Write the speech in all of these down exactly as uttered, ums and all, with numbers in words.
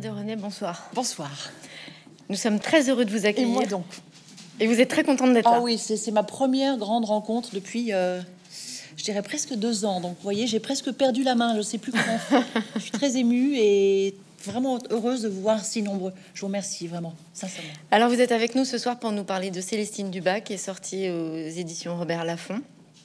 de René, bonsoir. Bonsoir. Nous sommes très heureux de vous accueillir. Et moi donc. Et vous êtes très contente d'être là. Ah oui, c'est ma première grande rencontre depuis, euh, je dirais, presque deux ans. Donc, vous voyez, j'ai presque perdu la main. Je ne sais plus comment faire. Je suis très émue et vraiment heureuse de vous voir si nombreux. Je vous remercie vraiment, sincèrement. Alors, vous êtes avec nous ce soir pour nous parler de Célestine Dubac, qui est sortie aux éditions Robert Laffont.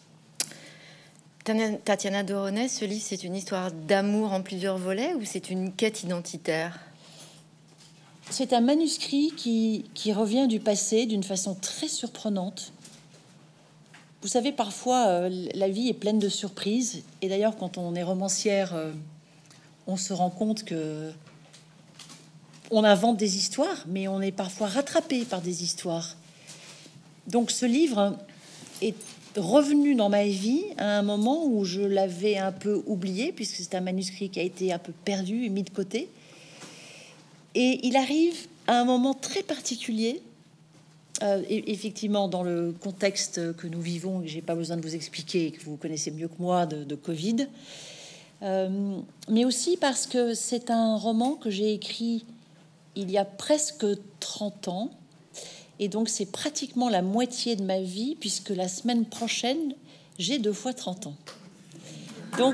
Tatiana de René, ce livre, c'est une histoire d'amour en plusieurs volets ou c'est une quête identitaire? C'est un manuscrit qui, qui revient du passé d'une façon très surprenante. Vous savez, parfois, euh, la vie est pleine de surprises. Et d'ailleurs, quand on est romancière, euh, on se rend compte que on invente des histoires, mais on est parfois rattrapé par des histoires. Donc, ce livre est revenu dans ma vie à un moment où je l'avais un peu oublié, puisque c'est un manuscrit qui a été un peu perdu et mis de côté. Et il arrive à un moment très particulier, euh, et effectivement dans le contexte que nous vivons, que j'ai pas besoin de vous expliquer, que vous connaissez mieux que moi, de, de Covid, euh, mais aussi parce que c'est un roman que j'ai écrit il y a presque trente ans, et donc c'est pratiquement la moitié de ma vie, puisque la semaine prochaine, j'ai deux fois trente ans. Donc...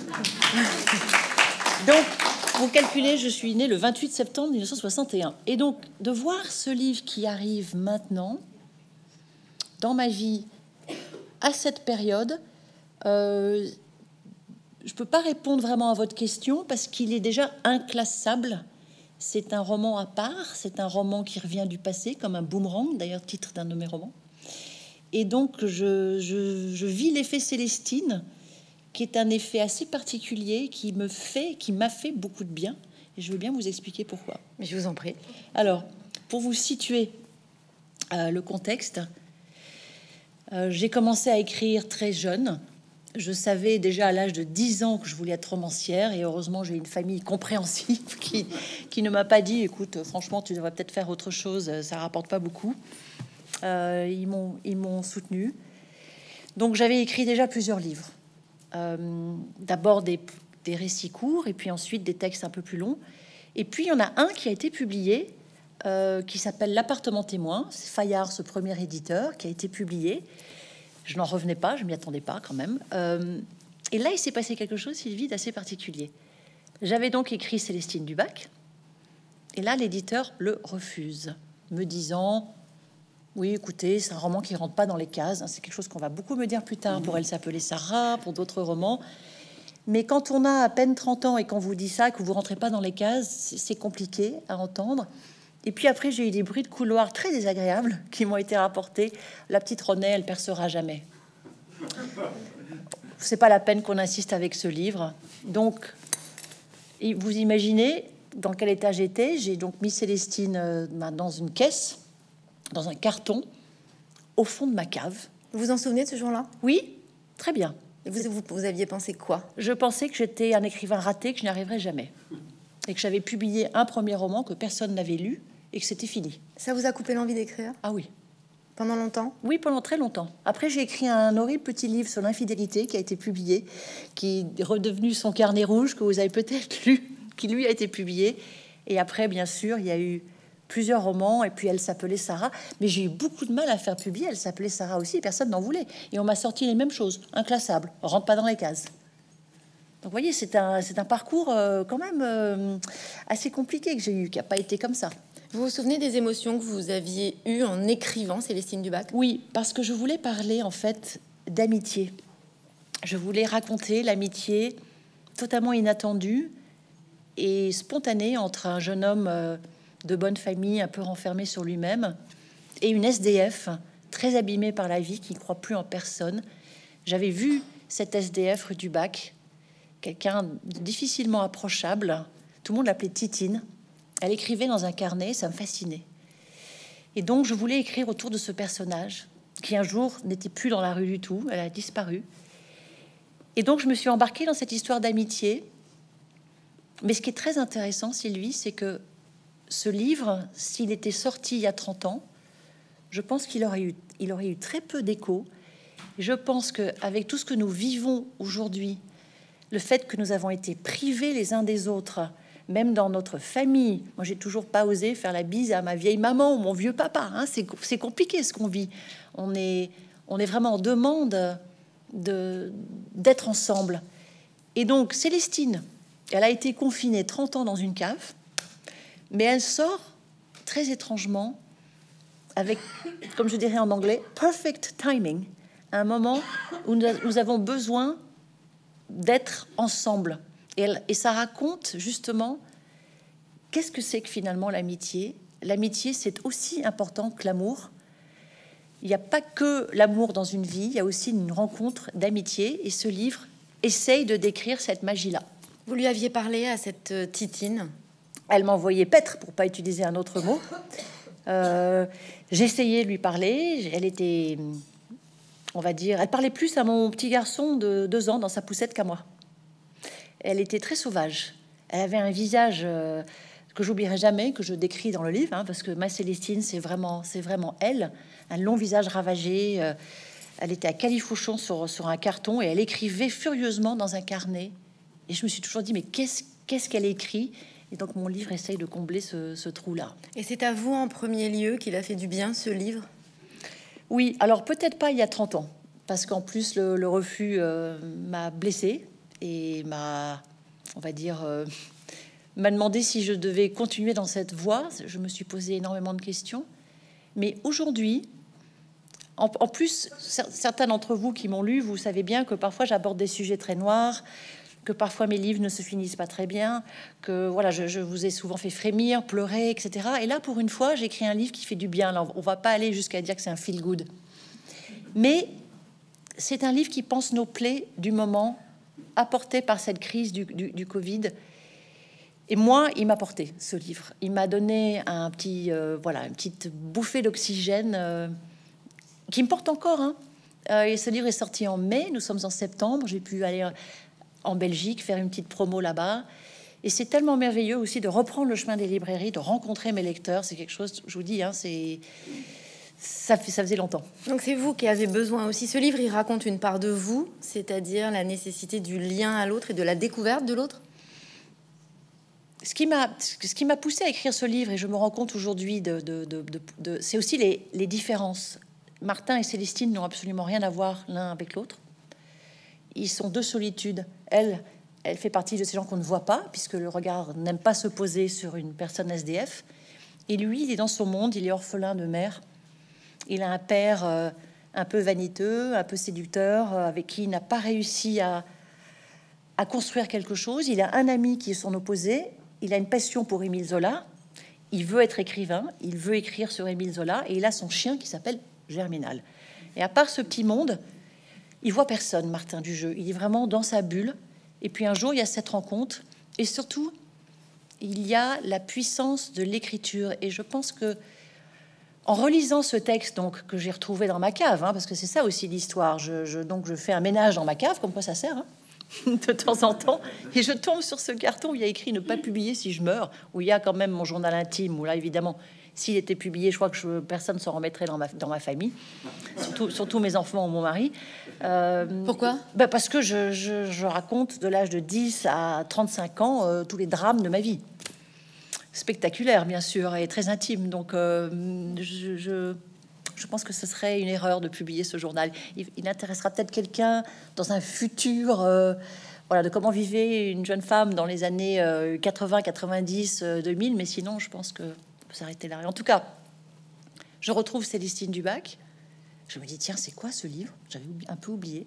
donc vous calculez, je suis née le vingt-huit septembre mille neuf cent soixante et un. Et donc, de voir ce livre qui arrive maintenant, dans ma vie, à cette période, euh, je ne peux pas répondre vraiment à votre question parce qu'il est déjà inclassable. C'est un roman à part, c'est un roman qui revient du passé, comme un boomerang, d'ailleurs, titre d'un de mes romans. Et donc, je, je, je vis l'effet Célestine, qui est un effet assez particulier, qui me fait, qui m'a fait beaucoup de bien. Et je veux bien vous expliquer pourquoi. Mais je vous en prie. Alors, pour vous situer euh, le contexte, euh, j'ai commencé à écrire très jeune. Je savais déjà à l'âge de dix ans que je voulais être romancière. Et heureusement, j'ai une famille compréhensive qui, qui ne m'a pas dit, écoute, franchement, tu devrais peut-être faire autre chose, ça rapporte pas beaucoup. Euh, ils m'ont, ils m'ont soutenue. Donc, j'avais écrit déjà plusieurs livres. Euh, d'abord des, des récits courts et puis ensuite des textes un peu plus longs. Et puis il y en a un qui a été publié euh, qui s'appelle L'appartement témoin. C'est Fayard, ce premier éditeur, qui a été publié. Je n'en revenais pas, je m'y attendais pas quand même. Euh, et là, il s'est passé quelque chose, Sylvie, d'assez particulier. J'avais donc écrit Célestine Dubac et là, l'éditeur le refuse, me disant... Oui, écoutez, c'est un roman qui rentre pas dans les cases. C'est quelque chose qu'on va beaucoup me dire plus tard. Pour Elle s'appelait Sarah, pour d'autres romans. Mais quand on a à peine trente ans et qu'on vous dit ça, que vous rentrez pas dans les cases, c'est compliqué à entendre. Et puis après, j'ai eu des bruits de couloir très désagréables qui m'ont été rapportés. La petite René, elle percera jamais. C'est pas la peine qu'on insiste avec ce livre. Donc, vous imaginez dans quel état j'étais. J'ai donc mis Célestine dans une caisse, dans un carton, au fond de ma cave. Vous vous en souvenez de ce jour-là? Oui, très bien. Et vous, vous, vous aviez pensé quoi? Je pensais que j'étais un écrivain raté, que je n'y arriverais jamais. Et que j'avais publié un premier roman que personne n'avait lu et que c'était fini. Ça vous a coupé l'envie d'écrire? Ah oui. Pendant longtemps? Oui, pendant très longtemps. Après, j'ai écrit un horrible petit livre sur l'infidélité qui a été publié, qui est redevenu son carnet rouge, que vous avez peut-être lu, qui lui a été publié. Et après, bien sûr, il y a eu plusieurs romans, et puis Elle s'appelait Sarah. Mais j'ai eu beaucoup de mal à faire publier Elle s'appelait Sarah aussi, personne n'en voulait. Et on m'a sorti les mêmes choses, inclassable, rentre pas dans les cases. Donc vous voyez, c'est un, c'est un parcours euh, quand même euh, assez compliqué que j'ai eu, qui n'a pas été comme ça. Vous vous souvenez des émotions que vous aviez eues en écrivant Célestine Dubac? Oui, parce que je voulais parler en fait d'amitié. Je voulais raconter l'amitié totalement inattendue et spontanée entre un jeune homme euh, de bonne famille, un peu renfermé sur lui-même, et une S D F très abîmée par la vie, qui ne croit plus en personne. J'avais vu cette S D F rue du Bac, quelqu'un de difficilement approchable. Tout le monde l'appelait Titine. Elle écrivait dans un carnet, ça me fascinait. Et donc, je voulais écrire autour de ce personnage, qui un jour n'était plus dans la rue du tout, elle a disparu. Et donc, je me suis embarquée dans cette histoire d'amitié. Mais ce qui est très intéressant, Sylvie, c'est que ce livre, s'il était sorti il y a trente ans, je pense qu'il aurait eu, il aurait eu très peu d'écho. Je pense qu'avec tout ce que nous vivons aujourd'hui, le fait que nous avons été privés les uns des autres même dans notre famille. Moi, j'ai toujours pas osé faire la bise à ma vieille maman ou mon vieux papa. Hein. C'est, c'est compliqué ce qu'on vit. On est, on est vraiment en demande de, d'être ensemble. Et donc, Célestine, elle a été confinée trente ans dans une cave, mais elle sort très étrangement avec, comme je dirais en anglais, perfect timing, un moment où nous, nous avons besoin d'être ensemble. Et, elle, et ça raconte justement qu'est-ce que c'est que finalement l'amitié. L'amitié, c'est aussi important que l'amour. Il n'y a pas que l'amour dans une vie, il y a aussi une rencontre d'amitié. Et ce livre essaye de décrire cette magie-là. Vous lui aviez parlé à cette Titine? Elle m'envoyait paître, pour pas utiliser un autre mot. Euh, j'ai essayé de lui parler. Elle était, on va dire, elle parlait plus à mon petit garçon de deux ans dans sa poussette qu'à moi. Elle était très sauvage. Elle avait un visage euh, que j'oublierai jamais, que je décris dans le livre, hein, parce que ma Célestine, c'est vraiment, c'est vraiment elle. Un long visage ravagé. Euh, elle était à califourchon sur, sur un carton et elle écrivait furieusement dans un carnet. Et je me suis toujours dit, mais qu'est-ce, qu'est-ce qu'elle écrit? Et donc mon livre essaye de combler ce, ce trou-là. Et c'est à vous en premier lieu qu'il a fait du bien, ce livre? Oui, alors peut-être pas il y a trente ans, parce qu'en plus le, le refus euh, m'a blessée et m'a, on va dire, euh, m'a demandé si je devais continuer dans cette voie. Je me suis posé énormément de questions. Mais aujourd'hui, en, en plus, certains d'entre vous qui m'ont lu, vous savez bien que parfois j'aborde des sujets très noirs, que parfois mes livres ne se finissent pas très bien, que voilà, je, je vous ai souvent fait frémir, pleurer, et cetera. Et là, pour une fois, j'écris un livre qui fait du bien. Alors, on va pas aller jusqu'à dire que c'est un feel good, mais c'est un livre qui pense nos plaies du moment, apporté par cette crise du, du, du Covid. Et moi, il m'a porté ce livre. Il m'a donné un petit, euh, voilà, une petite bouffée d'oxygène euh, qui me porte encore. Hein. Euh, et ce livre est sorti en mai. Nous sommes en septembre. J'ai pu aller en Belgique, faire une petite promo là-bas. Et c'est tellement merveilleux aussi de reprendre le chemin des librairies, de rencontrer mes lecteurs. C'est quelque chose, je vous dis, hein, c'est... Ça, fait, ça faisait longtemps. Donc c'est vous qui avez besoin aussi. Ce livre, il raconte une part de vous, c'est-à-dire la nécessité du lien à l'autre et de la découverte de l'autre. Ce qui m'a, ce qui m'a poussé à écrire ce livre, et je me rends compte aujourd'hui, de, de, de, de, de c'est aussi les, les différences. Martin et Célestine n'ont absolument rien à voir l'un avec l'autre. Ils sont deux solitudes. Elle, elle fait partie de ces gens qu'on ne voit pas, puisque le regard n'aime pas se poser sur une personne S D F. Et lui, il est dans son monde, il est orphelin de mère. Il a un père euh, un peu vaniteux, un peu séducteur, euh, avec qui il n'a pas réussi à, à construire quelque chose. Il a un ami qui est son opposé. Il a une passion pour Émile Zola. Il veut être écrivain, il veut écrire sur Émile Zola, et il a son chien qui s'appelle Germinal. Et à part ce petit monde, il voit personne, Martin Dujeu. Il est vraiment dans sa bulle. Et puis un jour, il y a cette rencontre. Et surtout, il y a la puissance de l'écriture. Et je pense que, en relisant ce texte donc que j'ai retrouvé dans ma cave, hein, parce que c'est ça aussi l'histoire, je, je, donc je fais un ménage dans ma cave, comme quoi ça sert, hein, de temps en temps, et je tombe sur ce carton où il y a écrit « Ne pas publier si je meurs », où il y a quand même mon journal intime, où là, évidemment, s'il était publié, je crois que je, personne ne s'en remettrait dans ma, dans ma famille, surtout, surtout mes enfants ou mon mari. Euh, Pourquoi? Ben parce que je, je, je raconte de l'âge de dix à trente-cinq ans euh, tous les drames de ma vie. Spectaculaire, bien sûr, et très intime. Donc, euh, je, je, je pense que ce serait une erreur de publier ce journal. Il, il intéressera peut-être quelqu'un dans un futur... Euh, voilà, de comment vivait une jeune femme dans les années euh, quatre-vingts, quatre-vingt-dix, euh, deux mille, mais sinon, je pense que s'arrêter là. Et en tout cas, je retrouve Célestine Dubac. Je me dis, tiens, c'est quoi ce livre? J'avais un peu oublié.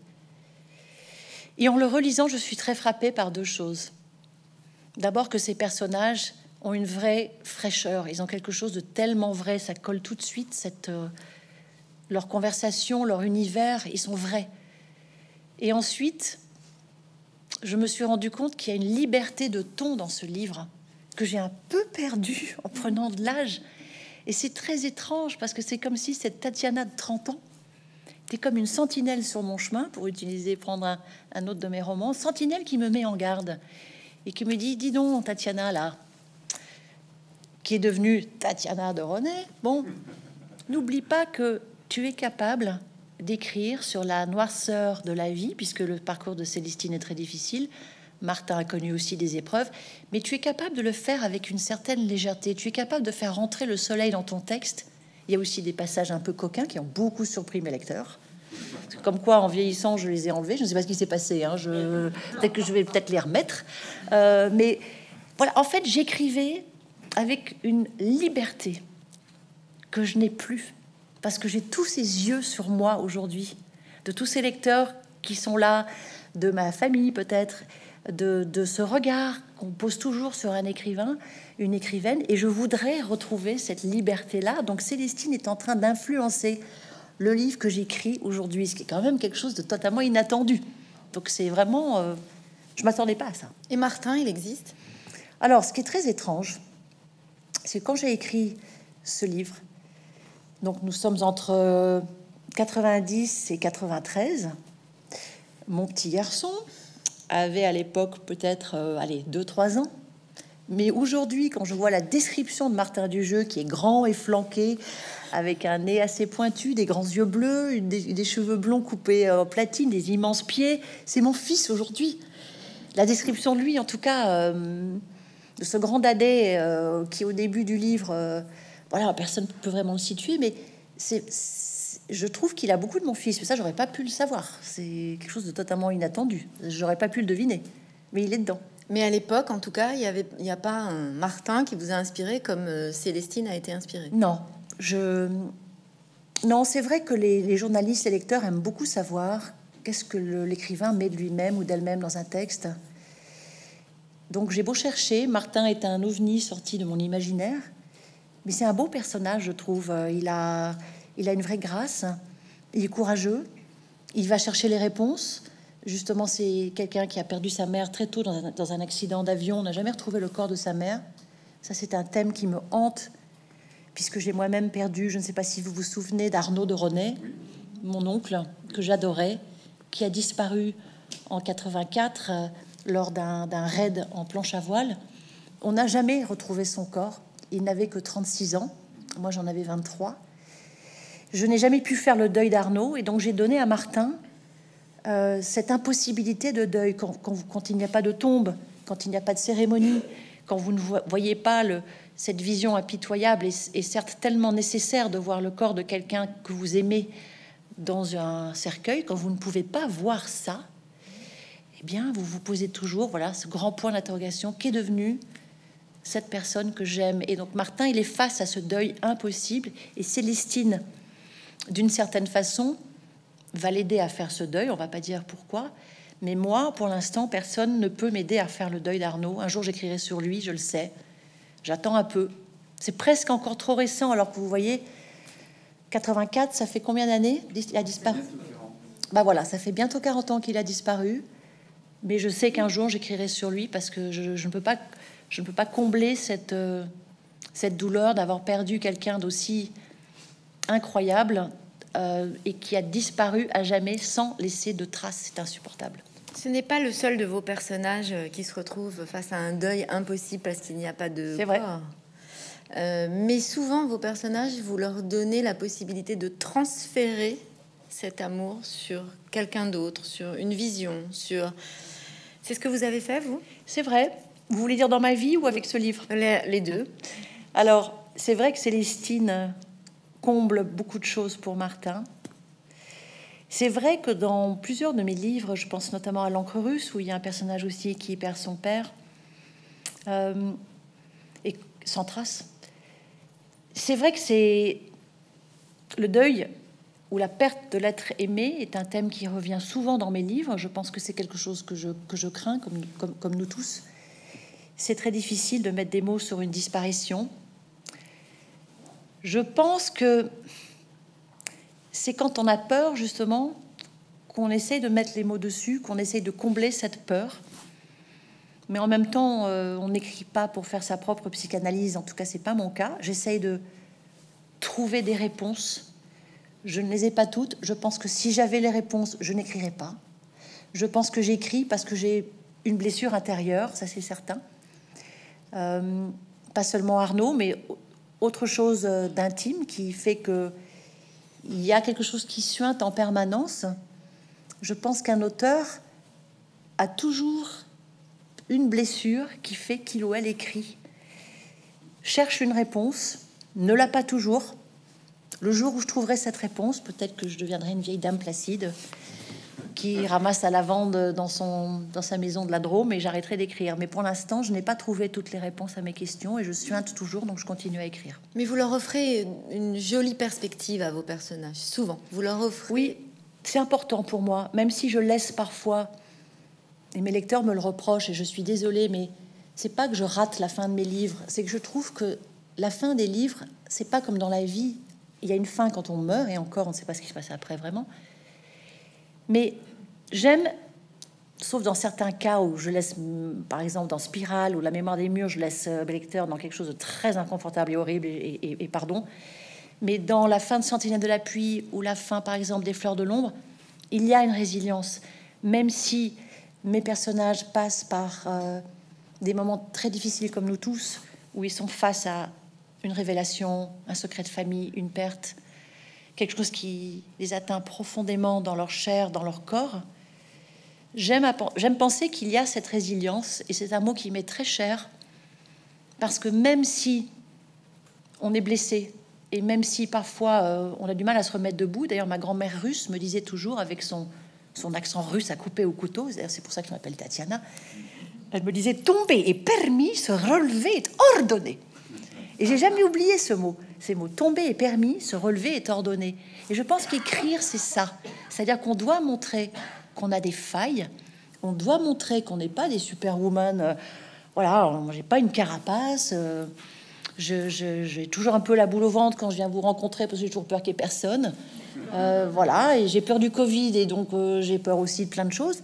Et en le relisant, je suis très frappée par deux choses. D'abord, que ces personnages ont une vraie fraîcheur. Ils ont quelque chose de tellement vrai. Ça colle tout de suite. Cette, euh, leur conversation, leur univers, ils sont vrais. Et ensuite, je me suis rendu compte qu'il y a une liberté de ton dans ce livre que j'ai un peu perdu en prenant de l'âge. Et c'est très étrange parce que c'est comme si cette Tatiana de trente ans était comme une sentinelle sur mon chemin, pour utiliser, prendre un, un autre de mes romans, sentinelle qui me met en garde et qui me dit, dis donc Tatiana là, qui est devenue Tatiana de René, bon, n'oublie pas que tu es capable d'écrire sur la noirceur de la vie, puisque le parcours de Célestine est très difficile, Martin a connu aussi des épreuves, mais tu es capable de le faire avec une certaine légèreté. Tu es capable de faire rentrer le soleil dans ton texte. Il y a aussi des passages un peu coquins qui ont beaucoup surpris mes lecteurs. Comme quoi, en vieillissant, je les ai enlevés. Je ne sais pas ce qui s'est passé. Hein. Je... Peut-être que je vais peut-être les remettre. Euh, mais voilà, en fait, j'écrivais avec une liberté que je n'ai plus. Parce que j'ai tous ces yeux sur moi aujourd'hui, de tous ces lecteurs qui sont là, de ma famille peut-être, de, de ce regard qu'on pose toujours sur un écrivain, une écrivaine, et je voudrais retrouver cette liberté-là. Donc Célestine est en train d'influencer le livre que j'écris aujourd'hui, ce qui est quand même quelque chose de totalement inattendu. Donc c'est vraiment... Euh, je m'attendais pas à ça. Et Martin, il existe? Alors, ce qui est très étrange, c'est que quand j'ai écrit ce livre, donc nous sommes entre quatre-vingt-dix et quatre-vingt-treize, mon petit garçon avait à l'époque peut-être, euh, allez, deux trois ans. Mais aujourd'hui, quand je vois la description de Martin Dujeu, qui est grand et flanqué, avec un nez assez pointu, des grands yeux bleus, une, des, des cheveux blonds coupés en platine, des immenses pieds, c'est mon fils aujourd'hui. La description de lui, en tout cas, euh, de ce grand dadais euh, qui, au début du livre, euh, voilà, personne ne peut vraiment le situer, mais c'est, c'est, je trouve qu'il a beaucoup de mon fils. Mais ça, j'aurais pas pu le savoir. C'est quelque chose de totalement inattendu. J'aurais pas pu le deviner, mais il est dedans. Mais à l'époque, en tout cas, il y avait, il n'y a pas un Martin qui vous a inspiré comme euh, Célestine a été inspirée. Non, je non, c'est vrai que les, les journalistes, les lecteurs aiment beaucoup savoir qu'est-ce que le, l'écrivain met de lui-même ou d'elle-même dans un texte. Donc j'ai beau chercher, Martin est un ovni sorti de mon imaginaire, mais c'est un beau personnage, je trouve. Il a, il a une vraie grâce, il est courageux, il va chercher les réponses. Justement, c'est quelqu'un qui a perdu sa mère très tôt dans un, dans un accident d'avion. On n'a jamais retrouvé le corps de sa mère. Ça, c'est un thème qui me hante, puisque j'ai moi-même perdu, je ne sais pas si vous vous souvenez d'Arnaud de René, mon oncle, que j'adorais, qui a disparu en quatre-vingt-quatre euh, lors d'un, d'un raid en planche à voile. On n'a jamais retrouvé son corps. Il n'avait que trente-six ans. Moi, j'en avais vingt-trois. Je n'ai jamais pu faire le deuil d'Arnaud, et donc j'ai donné à Martin Euh, cette impossibilité de deuil, quand, quand, quand il n'y a pas de tombe, quand il n'y a pas de cérémonie, quand vous ne voyez pas le, cette vision impitoyable et, et certes tellement nécessaire de voir le corps de quelqu'un que vous aimez dans un cercueil, quand vous ne pouvez pas voir ça, eh bien, vous vous posez toujours, voilà, ce grand point d'interrogation, qu'est devenu cette personne que j'aime? Et donc Martin, il est face à ce deuil impossible, et Célestine, d'une certaine façon, va l'aider à faire ce deuil. On va pas dire pourquoi, mais moi, pour l'instant, personne ne peut m'aider à faire le deuil d'Arnaud. Un jour, j'écrirai sur lui, je le sais. J'attends un peu. C'est presque encore trop récent, alors que vous voyez, quatre-vingt-quatre, ça fait combien d'années il a disparu? Bah voilà, ça fait bientôt quarante ans qu'il a disparu. Mais je sais qu'un jour, j'écrirai sur lui parce que je, je ne peux pas, je ne peux pas combler cette, euh, cette douleur d'avoir perdu quelqu'un d'aussi incroyable. Euh, et qui a disparu à jamais sans laisser de traces. C'est insupportable. Ce n'est pas le seul de vos personnages qui se retrouve face à un deuil impossible parce qu'il n'y a pas de C'est vrai. Euh, mais souvent, vos personnages, vous leur donnez la possibilité de transférer cet amour sur quelqu'un d'autre, sur une vision, sur... C'est ce que vous avez fait, vous? C'est vrai. Vous voulez dire dans ma vie ou avec ce livre? Les, les deux. Alors, c'est vrai que Célestine comble beaucoup de choses pour Martin. C'est vrai que dans plusieurs de mes livres, je pense notamment à L'Encre russe, où il y a un personnage aussi qui perd son père, euh, et sans trace. C'est vrai que c'est le deuil ou la perte de l'être aimé est un thème qui revient souvent dans mes livres. Je pense que c'est quelque chose que je, que je crains, comme, comme, comme nous tous. C'est très difficile de mettre des mots sur une disparition. Je pense que c'est quand on a peur, justement, qu'on essaye de mettre les mots dessus, qu'on essaye de combler cette peur. Mais en même temps, euh, on n'écrit pas pour faire sa propre psychanalyse. En tout cas, c'est pas mon cas. J'essaye de trouver des réponses. Je ne les ai pas toutes. Je pense que si j'avais les réponses, je n'écrirais pas. Je pense que j'écris parce que j'ai une blessure intérieure, ça c'est certain. Euh, pas seulement Arnaud, mais autre chose d'intime qui fait que il y a quelque chose qui suinte en permanence. Je pense qu'un auteur a toujours une blessure qui fait qu'il ou elle écrit. Cherche une réponse, ne l'a pas toujours. Le jour où je trouverai cette réponse, peut-être que je deviendrai une vieille dame placide qui ramasse la lavande dans, son, dans sa maison de la Drôme et j'arrêterai d'écrire. Mais pour l'instant, je n'ai pas trouvé toutes les réponses à mes questions et je suinte toujours, donc je continue à écrire. Mais vous leur offrez une jolie perspective à vos personnages, souvent. Vous leur offrez... Oui, c'est important pour moi, même si je laisse parfois, et mes lecteurs me le reprochent et je suis désolée, mais c'est pas que je rate la fin de mes livres, c'est que je trouve que la fin des livres, c'est pas comme dans la vie. Il y a une fin quand on meurt, et encore, on ne sait pas ce qui se passe après vraiment. Mais j'aime, sauf dans certains cas où je laisse, par exemple dans Spirale ou La mémoire des murs, je laisse mes lecteurs dans quelque chose de très inconfortable et horrible, et, et, et pardon. Mais dans la fin de Sentinelle de la pluie ou la fin, par exemple, des Fleurs de l'ombre, il y a une résilience. Même si mes personnages passent par euh, des moments très difficiles comme nous tous, où ils sont face à une révélation, un secret de famille, une perte, quelque chose qui les atteint profondément dans leur chair, dans leur corps. J'aime, j'aime penser qu'il y a cette résilience, et c'est un mot qui m'est très cher, parce que même si on est blessé, et même si parfois euh, on a du mal à se remettre debout, d'ailleurs ma grand-mère russe me disait toujours, avec son, son accent russe à couper au couteau, c'est pour ça que je m'appelle Tatiana, elle me disait « tomber est permis, se relever est ordonné ». Et j'ai jamais oublié ce mot, ces mots. Tomber est permis, se relever est ordonné. Et je pense qu'écrire, c'est ça. C'est-à-dire qu'on doit montrer qu'on a des failles, on doit montrer qu'on n'est pas des superwoman. Euh, voilà, j'ai pas une carapace. Euh, je, je, j'ai toujours un peu la boule au ventre quand je viens vous rencontrer parce que j'ai toujours peur qu'il y ait personne. Euh, voilà, et j'ai peur du Covid et donc euh, j'ai peur aussi de plein de choses.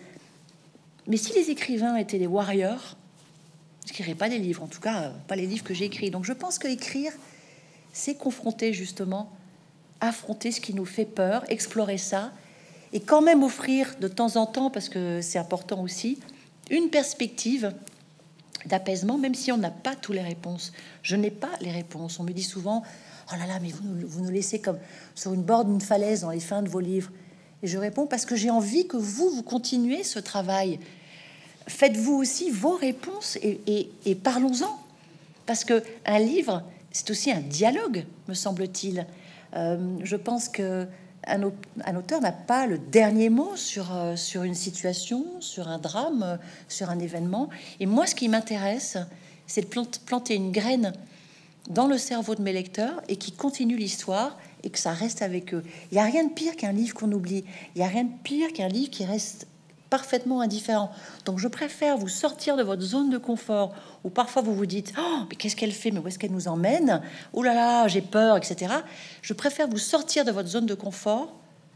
Mais si les écrivains étaient des warriors, je n'écrirai pas des livres, en tout cas pas les livres que j'ai écrits. Donc je pense que écrire, c'est confronter justement, affronter ce qui nous fait peur, explorer ça, et quand même offrir de temps en temps, parce que c'est important aussi, une perspective d'apaisement, même si on n'a pas toutes les réponses. Je n'ai pas les réponses. On me dit souvent, oh là là, mais vous nous, vous nous laissez comme sur une bord d'une falaise dans les fins de vos livres. Et je réponds parce que j'ai envie que vous, vous continuez ce travail. Faites-vous aussi vos réponses et, et, et parlons-en. Parce que un livre, c'est aussi un dialogue, me semble-t-il. Euh, je pense que un, un auteur n'a pas le dernier mot sur, euh, sur une situation, sur un drame, euh, sur un événement. Et moi, ce qui m'intéresse, c'est de plant- planter une graine dans le cerveau de mes lecteurs et qui continue l'histoire et que ça reste avec eux. Il n'y a rien de pire qu'un livre qu'on oublie. Il n'y a rien de pire qu'un livre qui reste parfaitement indifférent. Donc je préfère vous sortir de votre zone de confort où parfois vous vous dites oh mais qu'est-ce qu'elle fait, mais où est-ce qu'elle nous emmène, oh là là j'ai peur, etc. Je préfère vous sortir de votre zone de confort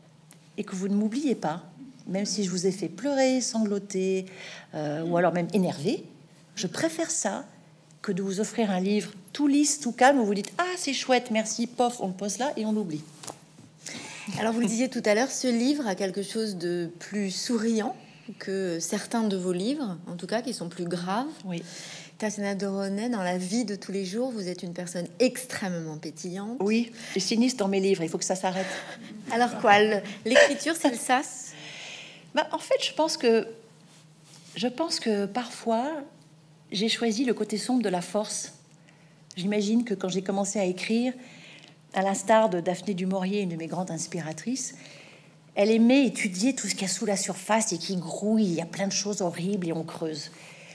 et que vous ne m'oubliez pas, même si je vous ai fait pleurer, sangloter euh, ou alors même énerver. Je préfère ça que de vous offrir un livre tout lisse, tout calme où vous dites ah c'est chouette, merci, pof, on le pose là et on l'oublie. Alors vous le disiez tout à l'heure, ce livre a quelque chose de plus souriant que certains de vos livres, en tout cas, qui sont plus graves. Oui. Tatiana Doronet, dans la vie de tous les jours, vous êtes une personne extrêmement pétillante. Oui, et sinistre dans mes livres, il faut que ça s'arrête. Alors quoi, le, l'écriture, c'est le sas? Bah, en fait, je pense que je pense que parfois, j'ai choisi le côté sombre de la force. J'imagine que quand j'ai commencé à écrire, à l'instar de Daphné du Maurier, une de mes grandes inspiratrices, elle aimait étudier tout ce qu'il y a sous la surface et qui grouille, il y a plein de choses horribles et on creuse.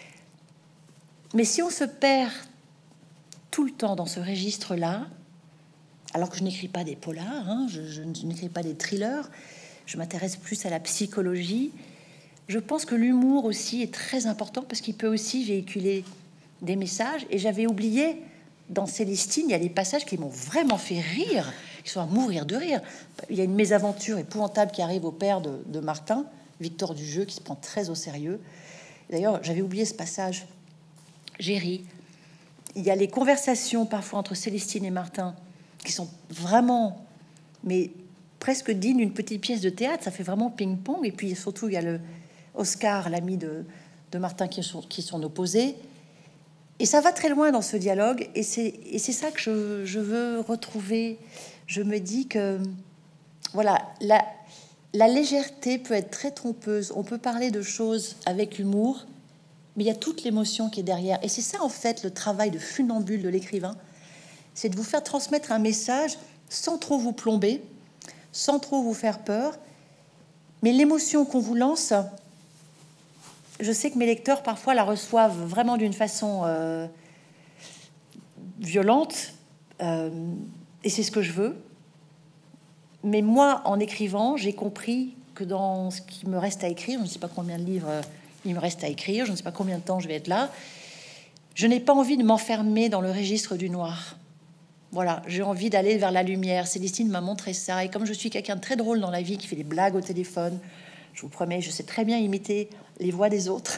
Mais si on se perd tout le temps dans ce registre-là, alors que je n'écris pas des polars, hein, je, je, je n'écris pas des thrillers, je m'intéresse plus à la psychologie, je pense que l'humour aussi est très important parce qu'il peut aussi véhiculer des messages. Et j'avais oublié, dans Célestine, il y a des passages qui m'ont vraiment fait rire, qui sont à mourir de rire. Il y a une mésaventure épouvantable qui arrive au père de, de Martin, Victor Dujeu, qui se prend très au sérieux. D'ailleurs, j'avais oublié ce passage. J'ai ri. Il y a les conversations parfois entre Célestine et Martin qui sont vraiment, mais presque dignes d'une petite pièce de théâtre. Ça fait vraiment ping-pong. Et puis surtout, il y a le Oscar, l'ami de, de Martin, qui sont, qui sont opposés. Et ça va très loin dans ce dialogue. Et c'est, et c'est ça que je, je veux retrouver. Je me dis que, voilà, la, la légèreté peut être très trompeuse. On peut parler de choses avec humour, mais il y a toute l'émotion qui est derrière. Et c'est ça, en fait, le travail de funambule de l'écrivain. C'est de vous faire transmettre un message sans trop vous plomber, sans trop vous faire peur. Mais l'émotion qu'on vous lance, je sais que mes lecteurs, parfois, la reçoivent vraiment d'une façon euh, violente. Euh, et c'est ce que je veux. Mais moi, en écrivant, j'ai compris que dans ce qui me reste à écrire, je ne sais pas combien de livres il me reste à écrire, je ne sais pas combien de temps je vais être là, je n'ai pas envie de m'enfermer dans le registre du noir. Voilà, j'ai envie d'aller vers la lumière. Célestine m'a montré ça. Et comme je suis quelqu'un de très drôle dans la vie, qui fait des blagues au téléphone, je vous promets, je sais très bien imiter les voix des autres.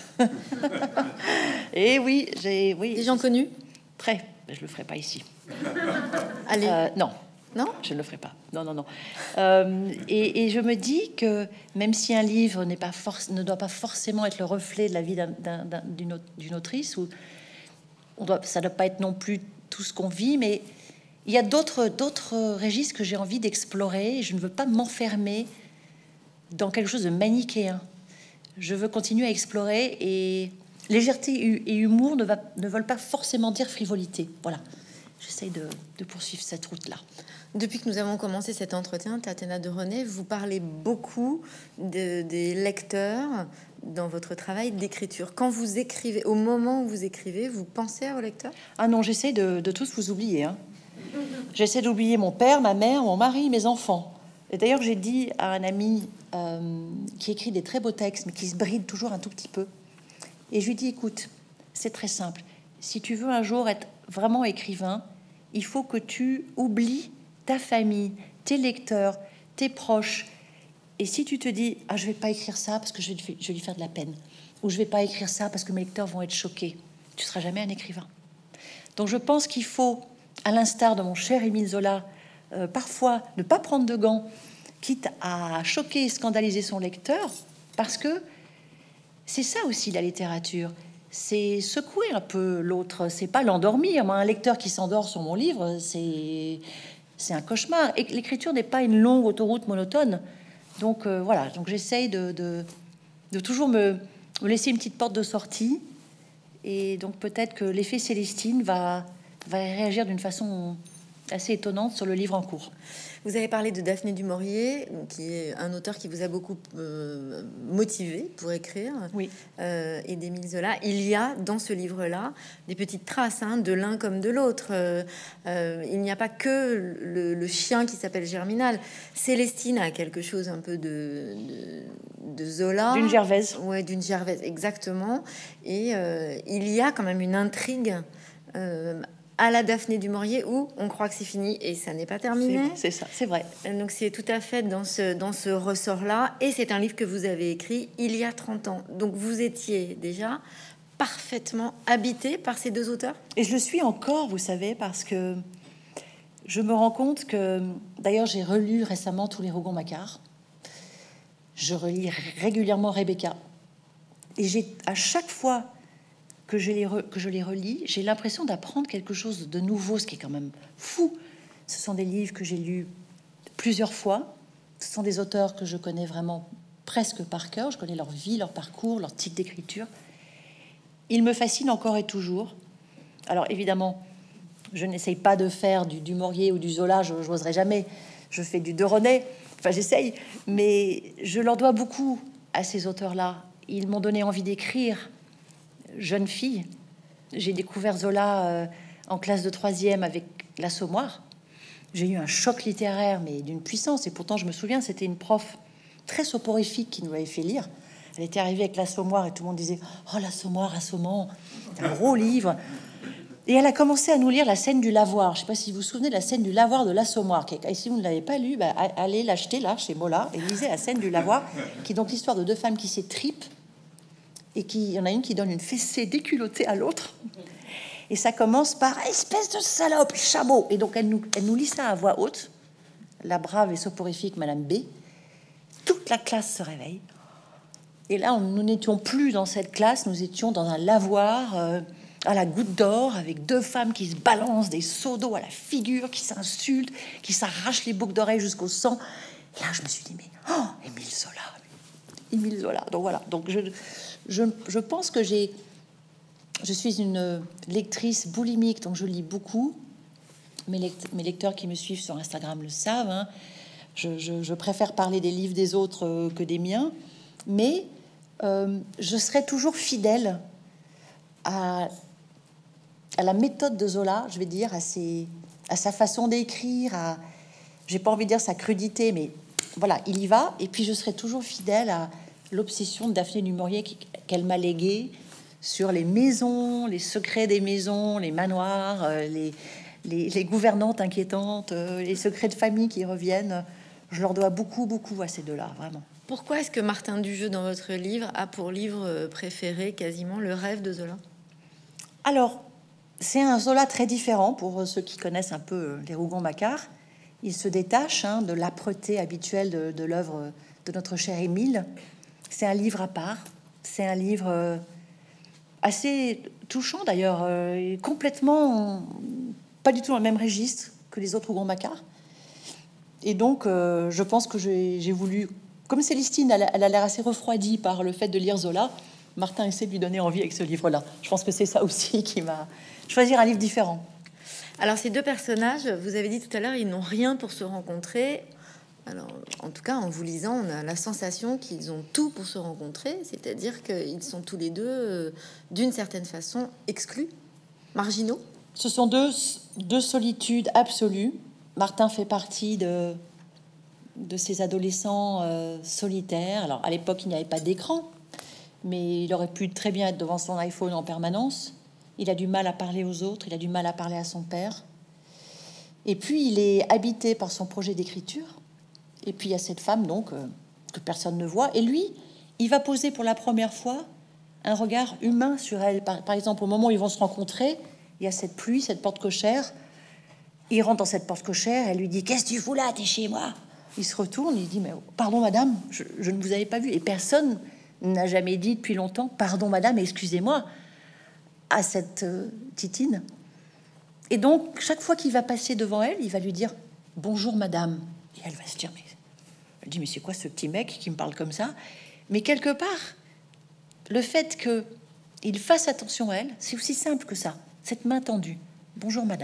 Et oui, j'ai... Oui, des gens connus? Très. Je le ferai pas ici. Allez. Euh, non. Non, je ne le ferai pas. Non, non, non. Euh, et, et je me dis que même si un livre n'est pas forc- ne doit pas forcément être le reflet de la vie d'un, d'un, d'un, d'une, autre, d'une autrice, ou on doit, ça ne doit pas être non plus tout ce qu'on vit, mais il y a d'autres, d'autres registres que j'ai envie d'explorer. Et je ne veux pas m'enfermer dans quelque chose de manichéen. Je veux continuer à explorer, et légèreté et humour ne, va, ne veulent pas forcément dire frivolité. Voilà. J'essaye de, de poursuivre cette route-là. Depuis que nous avons commencé cet entretien, Tatiana de René, vous parlez beaucoup de, des lecteurs dans votre travail d'écriture. Quand vous écrivez, au moment où vous écrivez, vous pensez à vos lecteurs? Ah non, j'essaie de, de tous vous oublier. Hein. J'essaie d'oublier mon père, ma mère, mon mari, mes enfants. Et d'ailleurs, j'ai dit à un ami euh, qui écrit des très beaux textes, mais qui se bride toujours un tout petit peu. Et je lui dis, écoute, c'est très simple. Si tu veux un jour être vraiment écrivain, il faut que tu oublies ta famille, tes lecteurs, tes proches. Et si tu te dis, ah, je vais pas écrire ça parce que je vais, je vais lui faire de la peine, ou je vais pas écrire ça parce que mes lecteurs vont être choqués, tu seras jamais un écrivain. Donc je pense qu'il faut, à l'instar de mon cher Émile Zola, euh, parfois ne pas prendre de gants, quitte à choquer et scandaliser son lecteur, parce que c'est ça aussi la littérature. C'est secouer un peu l'autre, c'est pas l'endormir. Moi, un lecteur qui s'endort sur mon livre, c'est c'est un cauchemar. Et l'écriture n'est pas une longue autoroute monotone. Donc euh, voilà, donc j'essaye de, de, de toujours me, me laisser une petite porte de sortie. Et donc peut-être que l'effet Célestine va, va réagir d'une façon assez étonnante sur le livre en cours. Vous avez parlé de Daphné du Maurier, qui est un auteur qui vous a beaucoup euh, motivé pour écrire, oui. euh, et d'Émile Zola. Il y a dans ce livre-là des petites traces, hein, de l'un comme de l'autre. Euh, euh, il n'y a pas que le, le chien qui s'appelle Germinal. Célestine a quelque chose un peu de, de, de Zola. D'une Gervaise. Ouais, d'une Gervaise, exactement. Et euh, il y a quand même une intrigue euh, à la Daphné du Maurier où on croit que c'est fini et ça n'est pas terminé. C'est ça, c'est vrai. Donc c'est tout à fait dans ce, dans ce ressort-là. Et c'est un livre que vous avez écrit il y a trente ans. Donc vous étiez déjà parfaitement habité par ces deux auteurs. Et je le suis encore, vous savez, parce que je me rends compte que... D'ailleurs, j'ai relu récemment tous les Rougon-Macquart. Je relis régulièrement Rebecca. Et j'ai, à chaque fois que je les, re, que je les relis, j'ai l'impression d'apprendre quelque chose de nouveau, ce qui est quand même fou. Ce sont des livres que j'ai lus plusieurs fois. Ce sont des auteurs que je connais vraiment presque par cœur. Je connais leur vie, leur parcours, leur type d'écriture. Ils me fascinent encore et toujours. Alors évidemment, je n'essaye pas de faire du, du Maurier ou du Zola, je n'oserais jamais. Je fais du de René, enfin j'essaye, mais je leur dois beaucoup à ces auteurs-là. Ils m'ont donné envie d'écrire. Jeune fille, j'ai découvert Zola euh, en classe de troisième avec l'Assommoir. J'ai eu un choc littéraire, mais d'une puissance. Et pourtant, je me souviens, c'était une prof très soporifique qui nous avait fait lire. Elle était arrivée avec l'Assommoir et tout le monde disait « Oh, l'Assommoir, assommant, c'est un gros livre !» Et elle a commencé à nous lire La scène du lavoir. Je ne sais pas si vous vous souvenez de La scène du lavoir de l'Assommoir. Et si vous ne l'avez pas lu, bah, allez l'acheter là, chez Mola, et lisez La scène du lavoir, qui est donc l'histoire de deux femmes qui s'étripent. Et qui, il y en a une qui donne une fessée déculottée à l'autre. Et ça commence par « espèce de salope, chameau !» Et donc elle nous, elle nous lit ça à voix haute. La brave et soporifique Madame B. Toute la classe se réveille. Et là, on, nous n'étions plus dans cette classe, nous étions dans un lavoir euh, à la goutte d'or, avec deux femmes qui se balancent des seaux d'eau à la figure, qui s'insultent, qui s'arrachent les boucles d'oreilles jusqu'au sang. Et là, je me suis dit, mais oh, Émile Zola, Émile Zola. Donc voilà, donc je... Je, je pense que j'ai je suis une lectrice boulimique, donc je lis beaucoup. Mes, lect mes lecteurs qui me suivent sur Instagram le savent. Hein. Je, je, je préfère parler des livres des autres euh, que des miens. Mais euh, je serai toujours fidèle à, à la méthode de Zola, je vais dire, à, ses, à sa façon d'écrire, à, j'ai pas envie de dire sa crudité, mais voilà, il y va. Et puis je serai toujours fidèle à l'obsession de Daphné du Maurier qu'elle m'a léguée sur les maisons, les secrets des maisons, les manoirs, euh, les, les, les gouvernantes inquiétantes, euh, les secrets de famille qui reviennent. Je leur dois beaucoup, beaucoup à ces deux-là, vraiment. Pourquoi est-ce que Martin Dujeu, dans votre livre, a pour livre préféré quasiment Le Rêve de Zola? Alors, c'est un Zola très différent pour ceux qui connaissent un peu les Rougon-Macquart. Il se détache hein, de l'âpreté habituelle de, de l'œuvre de notre cher Émile. C'est un livre à part. C'est un livre euh, assez touchant d'ailleurs, euh, complètement pas du tout dans le même registre que les autres Rougon-Macquart. Et donc, euh, je pense que j'ai voulu, comme Célestine, elle, elle a l'air assez refroidie par le fait de lire Zola, Martin essaie de lui donner envie avec ce livre-là. Je pense que c'est ça aussi qui m'a choisir un livre différent. Alors, ces deux personnages, vous avez dit tout à l'heure, ils n'ont rien pour se rencontrer. Alors, en tout cas, en vous lisant, on a la sensation qu'ils ont tout pour se rencontrer, c'est-à-dire qu'ils sont tous les deux, euh, d'une certaine façon, exclus, marginaux. Ce sont deux, deux solitudes absolues. Martin fait partie de, de ces adolescents euh, solitaires. Alors, à l'époque, il n'y avait pas d'écran, mais il aurait pu très bien être devant son iPhone en permanence. Il a du mal à parler aux autres, il a du mal à parler à son père. Et puis, il est habité par son projet d'écriture. Et puis, il y a cette femme, donc, euh, que personne ne voit. Et lui, il va poser pour la première fois un regard humain sur elle. Par, par exemple, au moment où ils vont se rencontrer, il y a cette pluie, cette porte cochère. Il rentre dans cette porte cochère, elle lui dit « Qu'est-ce que tu fous là? T'es chez moi ?» Il se retourne, il dit « Mais pardon, madame, je, je ne vous avais pas vu. » Et personne n'a jamais dit depuis longtemps « Pardon, madame, excusez-moi » à cette euh, titine. Et donc, chaque fois qu'il va passer devant elle, il va lui dire « Bonjour, madame. » Et elle va se dire « Mais elle dit, mais c'est quoi ce petit mec qui me parle comme ça ?» Mais quelque part, le fait qu'il fasse attention à elle, c'est aussi simple que ça. Cette main tendue. « Bonjour, madame. »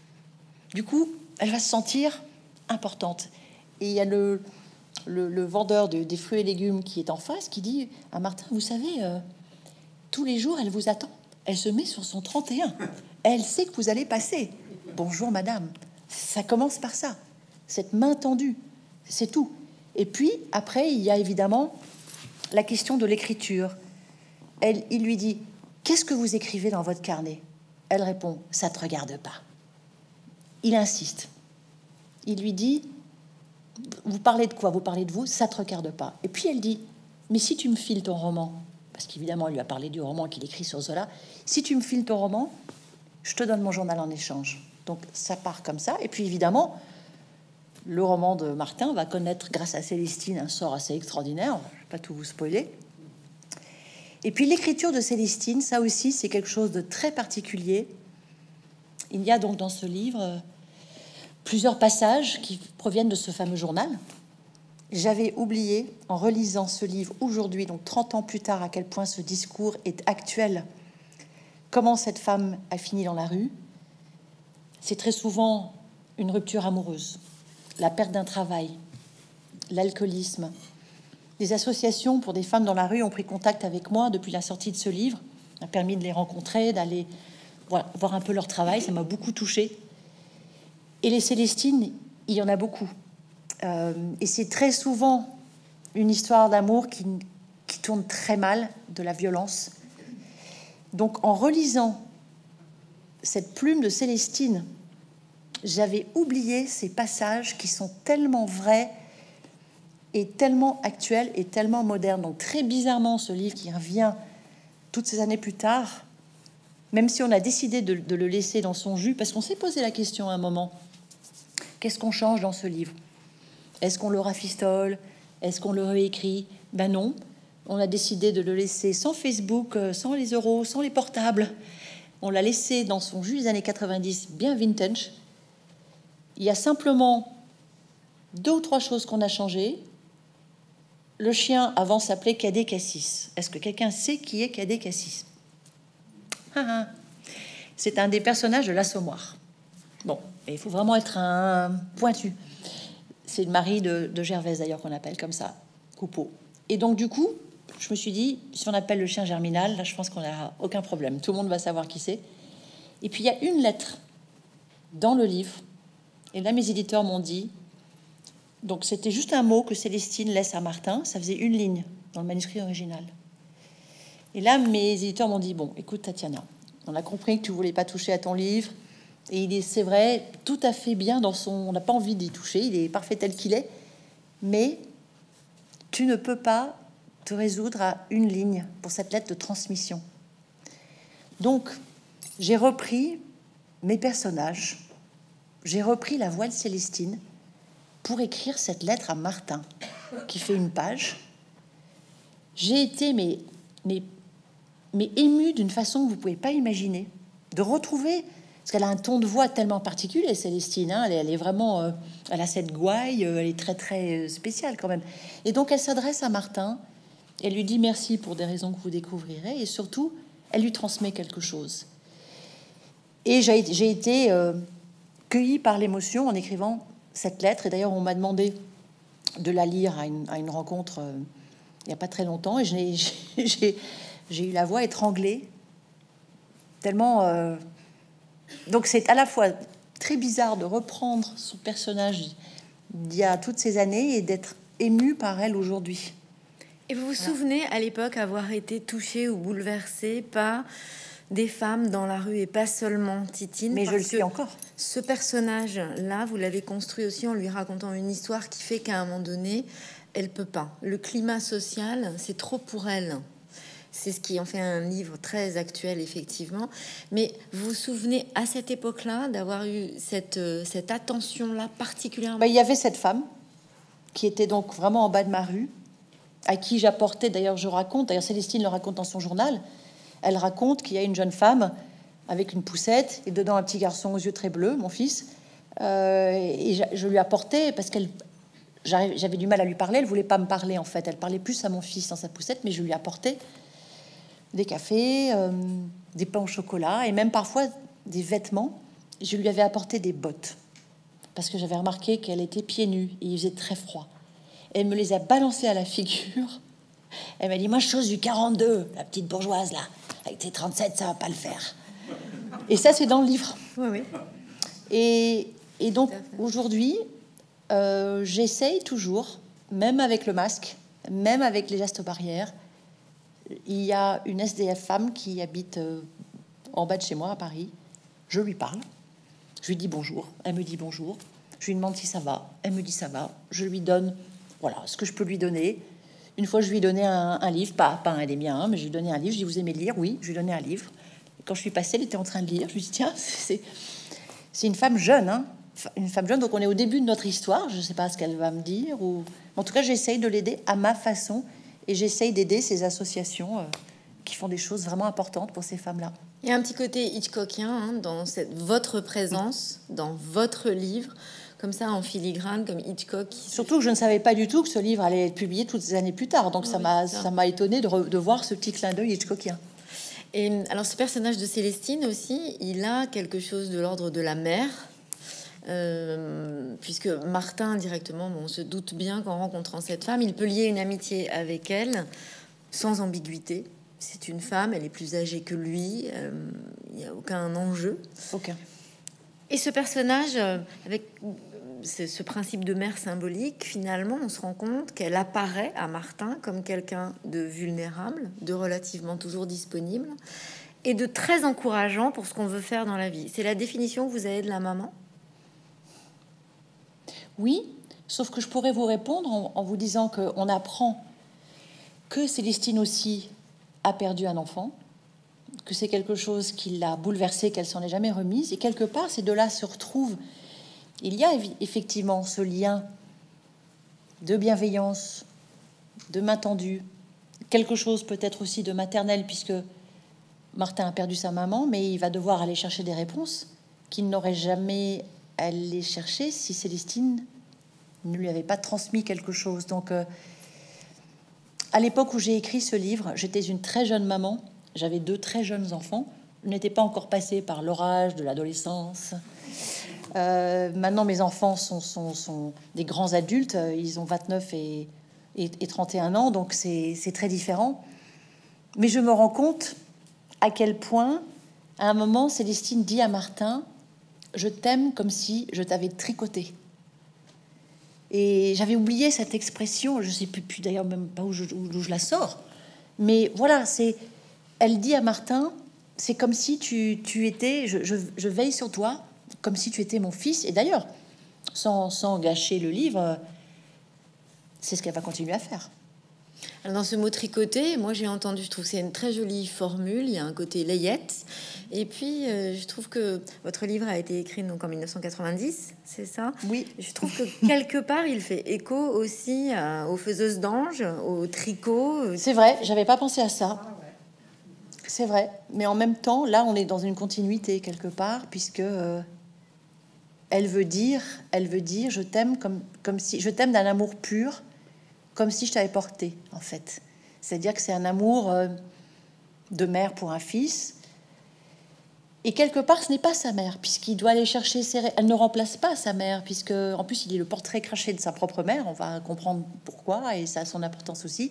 Du coup, elle va se sentir importante. Et il y a le, le, le vendeur de, des fruits et légumes qui est en face, qui dit à Martin, vous savez, euh, tous les jours, elle vous attend. Elle se met sur son trente et un. Elle sait que vous allez passer. Bonjour, madame. Ça commence par ça. Cette main tendue. C'est tout. Et puis, après, il y a évidemment la question de l'écriture. Elle, il lui dit, qu'est-ce que vous écrivez dans votre carnet? Elle répond, ça te regarde pas. Il insiste. Il lui dit, vous parlez de quoi? Vous parlez de vous? Ça te regarde pas. Et puis elle dit, mais si tu me files ton roman, parce qu'évidemment, elle lui a parlé du roman qu'il écrit sur Zola, si tu me files ton roman, je te donne mon journal en échange. Donc ça part comme ça. Et puis évidemment, le roman de Martin va connaître, grâce à Célestine, un sort assez extraordinaire. Je ne vais pas tout vous spoiler. Et puis l'écriture de Célestine, ça aussi, c'est quelque chose de très particulier. Il y a donc dans ce livre plusieurs passages qui proviennent de ce fameux journal. J'avais oublié, en relisant ce livre aujourd'hui, donc trente ans plus tard, à quel point ce discours est actuel. Comment cette femme a fini dans la rue. C'est très souvent une rupture amoureuse, la perte d'un travail, l'alcoolisme. Des associations pour des femmes dans la rue ont pris contact avec moi depuis la sortie de ce livre. Ça m'a permis de les rencontrer, d'aller voilà, voir un peu leur travail. Ça m'a beaucoup touchée. Et les Célestines, il y en a beaucoup. Euh, et c'est très souvent une histoire d'amour qui, qui tourne très mal, de la violence. Donc, en relisant cette plume de Célestine, j'avais oublié ces passages qui sont tellement vrais et tellement actuels et tellement modernes. Donc, très bizarrement, ce livre qui revient toutes ces années plus tard, même si on a décidé de, de le laisser dans son jus, parce qu'on s'est posé la question à un moment, qu'est-ce qu'on change dans ce livre? Est-ce qu'on le rafistole? Est-ce qu'on le réécrit? Ben non, on a décidé de le laisser sans Facebook, sans les euros, sans les portables. On l'a laissé dans son jus des années quatre-vingt-dix, bien vintage. Il y a simplement deux ou trois choses qu'on a changées. Le chien, avant, s'appelait Cadet Cassis. Est-ce que quelqu'un sait qui est Cadet Cassis? C'est un des personnages de l'Assommoir. Bon, et il faut vraiment être un pointu. C'est le mari de, de Gervaise, d'ailleurs, qu'on appelle comme ça, Coupeau. Et donc, du coup, je me suis dit, si on appelle le chien Germinal, là, je pense qu'on n'a aucun problème. Tout le monde va savoir qui c'est. Et puis, il y a une lettre dans le livre. Et là, mes éditeurs m'ont dit... Donc, c'était juste un mot que Célestine laisse à Martin. Ça faisait une ligne dans le manuscrit original. Et là, mes éditeurs m'ont dit, bon, écoute, Tatiana, on a compris que tu voulais pas toucher à ton livre. Et il est, c'est vrai, tout à fait bien dans son... On n'a pas envie d'y toucher. Il est parfait tel qu'il est. Mais tu ne peux pas te résoudre à une ligne pour cette lettre de transmission. Donc, j'ai repris mes personnages. J'ai repris la voix de Célestine pour écrire cette lettre à Martin, qui fait une page. J'ai été mais, mais, mais émue d'une façon que vous pouvez pas imaginer, de retrouver, parce qu'elle a un ton de voix tellement particulier, Célestine, hein, elle, elle est vraiment, euh, elle a cette gouaille, euh, elle est très très spéciale quand même. Et donc elle s'adresse à Martin, elle lui dit merci pour des raisons que vous découvrirez, et surtout, elle lui transmet quelque chose. Et j'ai, j'ai été euh, cueillie par l'émotion en écrivant cette lettre. Et d'ailleurs, on m'a demandé de la lire à une, à une rencontre euh, il n'y a pas très longtemps. Et j'ai, j'ai, j'ai eu la voix étranglée. Tellement... Euh... Donc, c'est à la fois très bizarre de reprendre son personnage d'il y a toutes ces années et d'être ému par elle aujourd'hui. Et vous vous voilà. souvenez, à l'époque, avoir été touchée ou bouleversée par... des femmes dans la rue et pas seulement Titine. Mais je le suis encore. Ce personnage-là, vous l'avez construit aussi en lui racontant une histoire qui fait qu'à un moment donné, elle peut pas. Le climat social, c'est trop pour elle. C'est ce qui en fait un livre très actuel, effectivement. Mais vous vous souvenez, à cette époque-là, d'avoir eu cette, cette attention-là particulièrement? Ben, il y avait cette femme qui était donc vraiment en bas de ma rue, à qui j'apportais, d'ailleurs je raconte, d'ailleurs Célestine le raconte dans son journal, elle raconte qu'il y a une jeune femme avec une poussette et dedans un petit garçon aux yeux très bleus, mon fils. Euh, et je, je lui apportais parce qu'elle, j'avais du mal à lui parler. Elle voulait pas me parler en fait. Elle parlait plus à mon fils dans sa poussette, mais je lui apportais des cafés, euh, des pains au chocolat et même parfois des vêtements. Je lui avais apporté des bottes parce que j'avais remarqué qu'elle était pieds nus et il faisait très froid. Et elle me les a balancées à la figure. Elle m'a dit, moi, chose du quarante-deux, la petite bourgeoise, là. Avec tes trente-sept, ça va pas le faire. Et ça, c'est dans le livre. Oui, oui. Et, et donc, aujourd'hui, euh, j'essaye toujours, même avec le masque, même avec les gestes barrières. Il y a une S D F femme qui habite euh, en bas de chez moi, à Paris. Je lui parle. Je lui dis bonjour. Elle me dit bonjour. Je lui demande si ça va. Elle me dit ça va. Je lui donne, voilà, ce que je peux lui donner. Une fois, je lui ai donné un, un livre, pas, pas un des miens, hein, mais je lui ai donné un livre. Je lui ai dit, vous aimez lire? Oui, je lui ai donné un livre. Et quand je suis passée, elle était en train de lire. Je lui ai dit, tiens, c'est, c'est une femme jeune, hein, une femme jeune. Donc, on est au début de notre histoire. Je ne sais pas ce qu'elle va me dire. Ou... En tout cas, j'essaye de l'aider à ma façon. Et j'essaye d'aider ces associations euh, qui font des choses vraiment importantes pour ces femmes-là. Il y a un petit côté Hitchcockien hein, dans cette, votre présence, dans votre livre. Comme ça, en filigrane, comme Hitchcock. Surtout que je ne savais pas du tout que ce livre allait être publié toutes ces années plus tard. Donc oui, ça m'a ça m'a étonné de, re, de voir ce petit clin d'œil Hitchcockien. Et alors, ce personnage de Célestine aussi, il a quelque chose de l'ordre de la mère. Euh, puisque Martin, directement, bon, on se doute bien qu'en rencontrant cette femme, il peut lier une amitié avec elle sans ambiguïté. C'est une femme, elle est plus âgée que lui. Euh, il n'y a aucun enjeu. Aucun. Et ce personnage, euh, avec... c'est ce principe de mère symbolique, finalement, on se rend compte qu'elle apparaît à Martin comme quelqu'un de vulnérable, de relativement toujours disponible et de très encourageant pour ce qu'on veut faire dans la vie. C'est la définition que vous avez de la maman? Oui, sauf que je pourrais vous répondre en, en vous disant qu'on apprend que Célestine aussi a perdu un enfant, que c'est quelque chose qui l'a bouleversée, qu'elle s'en est jamais remise, et quelque part, ces deux-là se retrouvent. Il y a effectivement ce lien de bienveillance, de main tendue, quelque chose peut-être aussi de maternel, puisque Martin a perdu sa maman, mais il va devoir aller chercher des réponses qu'il n'aurait jamais allé chercher si Célestine ne lui avait pas transmis quelque chose. Donc, euh, à l'époque où j'ai écrit ce livre, j'étais une très jeune maman, j'avais deux très jeunes enfants. n'étais pas encore passée par l'orage de l'adolescence. Euh, maintenant, mes enfants sont, sont, sont des grands adultes. Ils ont vingt-neuf et, et, et trente et un ans, donc c'est très différent. Mais je me rends compte à quel point, à un moment, Célestine dit à Martin, « Je t'aime comme si je t'avais tricoté ». Et j'avais oublié cette expression, je sais plus, plus d'ailleurs même pas où je, où je la sors. Mais voilà, c'est, elle dit à Martin, c'est comme si tu, tu étais, je, je, je veille sur toi, comme si tu étais mon fils. Et d'ailleurs, sans, sans gâcher le livre, c'est ce qu'elle va continuer à faire. Alors dans ce mot tricoter, moi j'ai entendu, je trouve que c'est une très jolie formule, il y a un côté layette, et puis euh, je trouve que votre livre a été écrit donc en mille neuf cent quatre-vingt-dix, c'est ça? Oui. Je trouve que quelque part il fait écho aussi à, aux faiseuses d'anges, au tricot. C'est vrai, j'avais pas pensé à ça. C'est vrai, mais en même temps, là on est dans une continuité quelque part, puisque euh, elle veut dire, elle veut dire, je t'aime comme, comme si, je t'aime d'un amour pur, comme si je t'avais porté, en fait. C'est-à-dire que c'est un amour euh, de mère pour un fils. Et quelque part, ce n'est pas sa mère, puisqu'il doit aller chercher ses... Elle ne remplace pas sa mère, puisque, en plus, il est le portrait craché de sa propre mère. On va comprendre pourquoi, et ça a son importance aussi.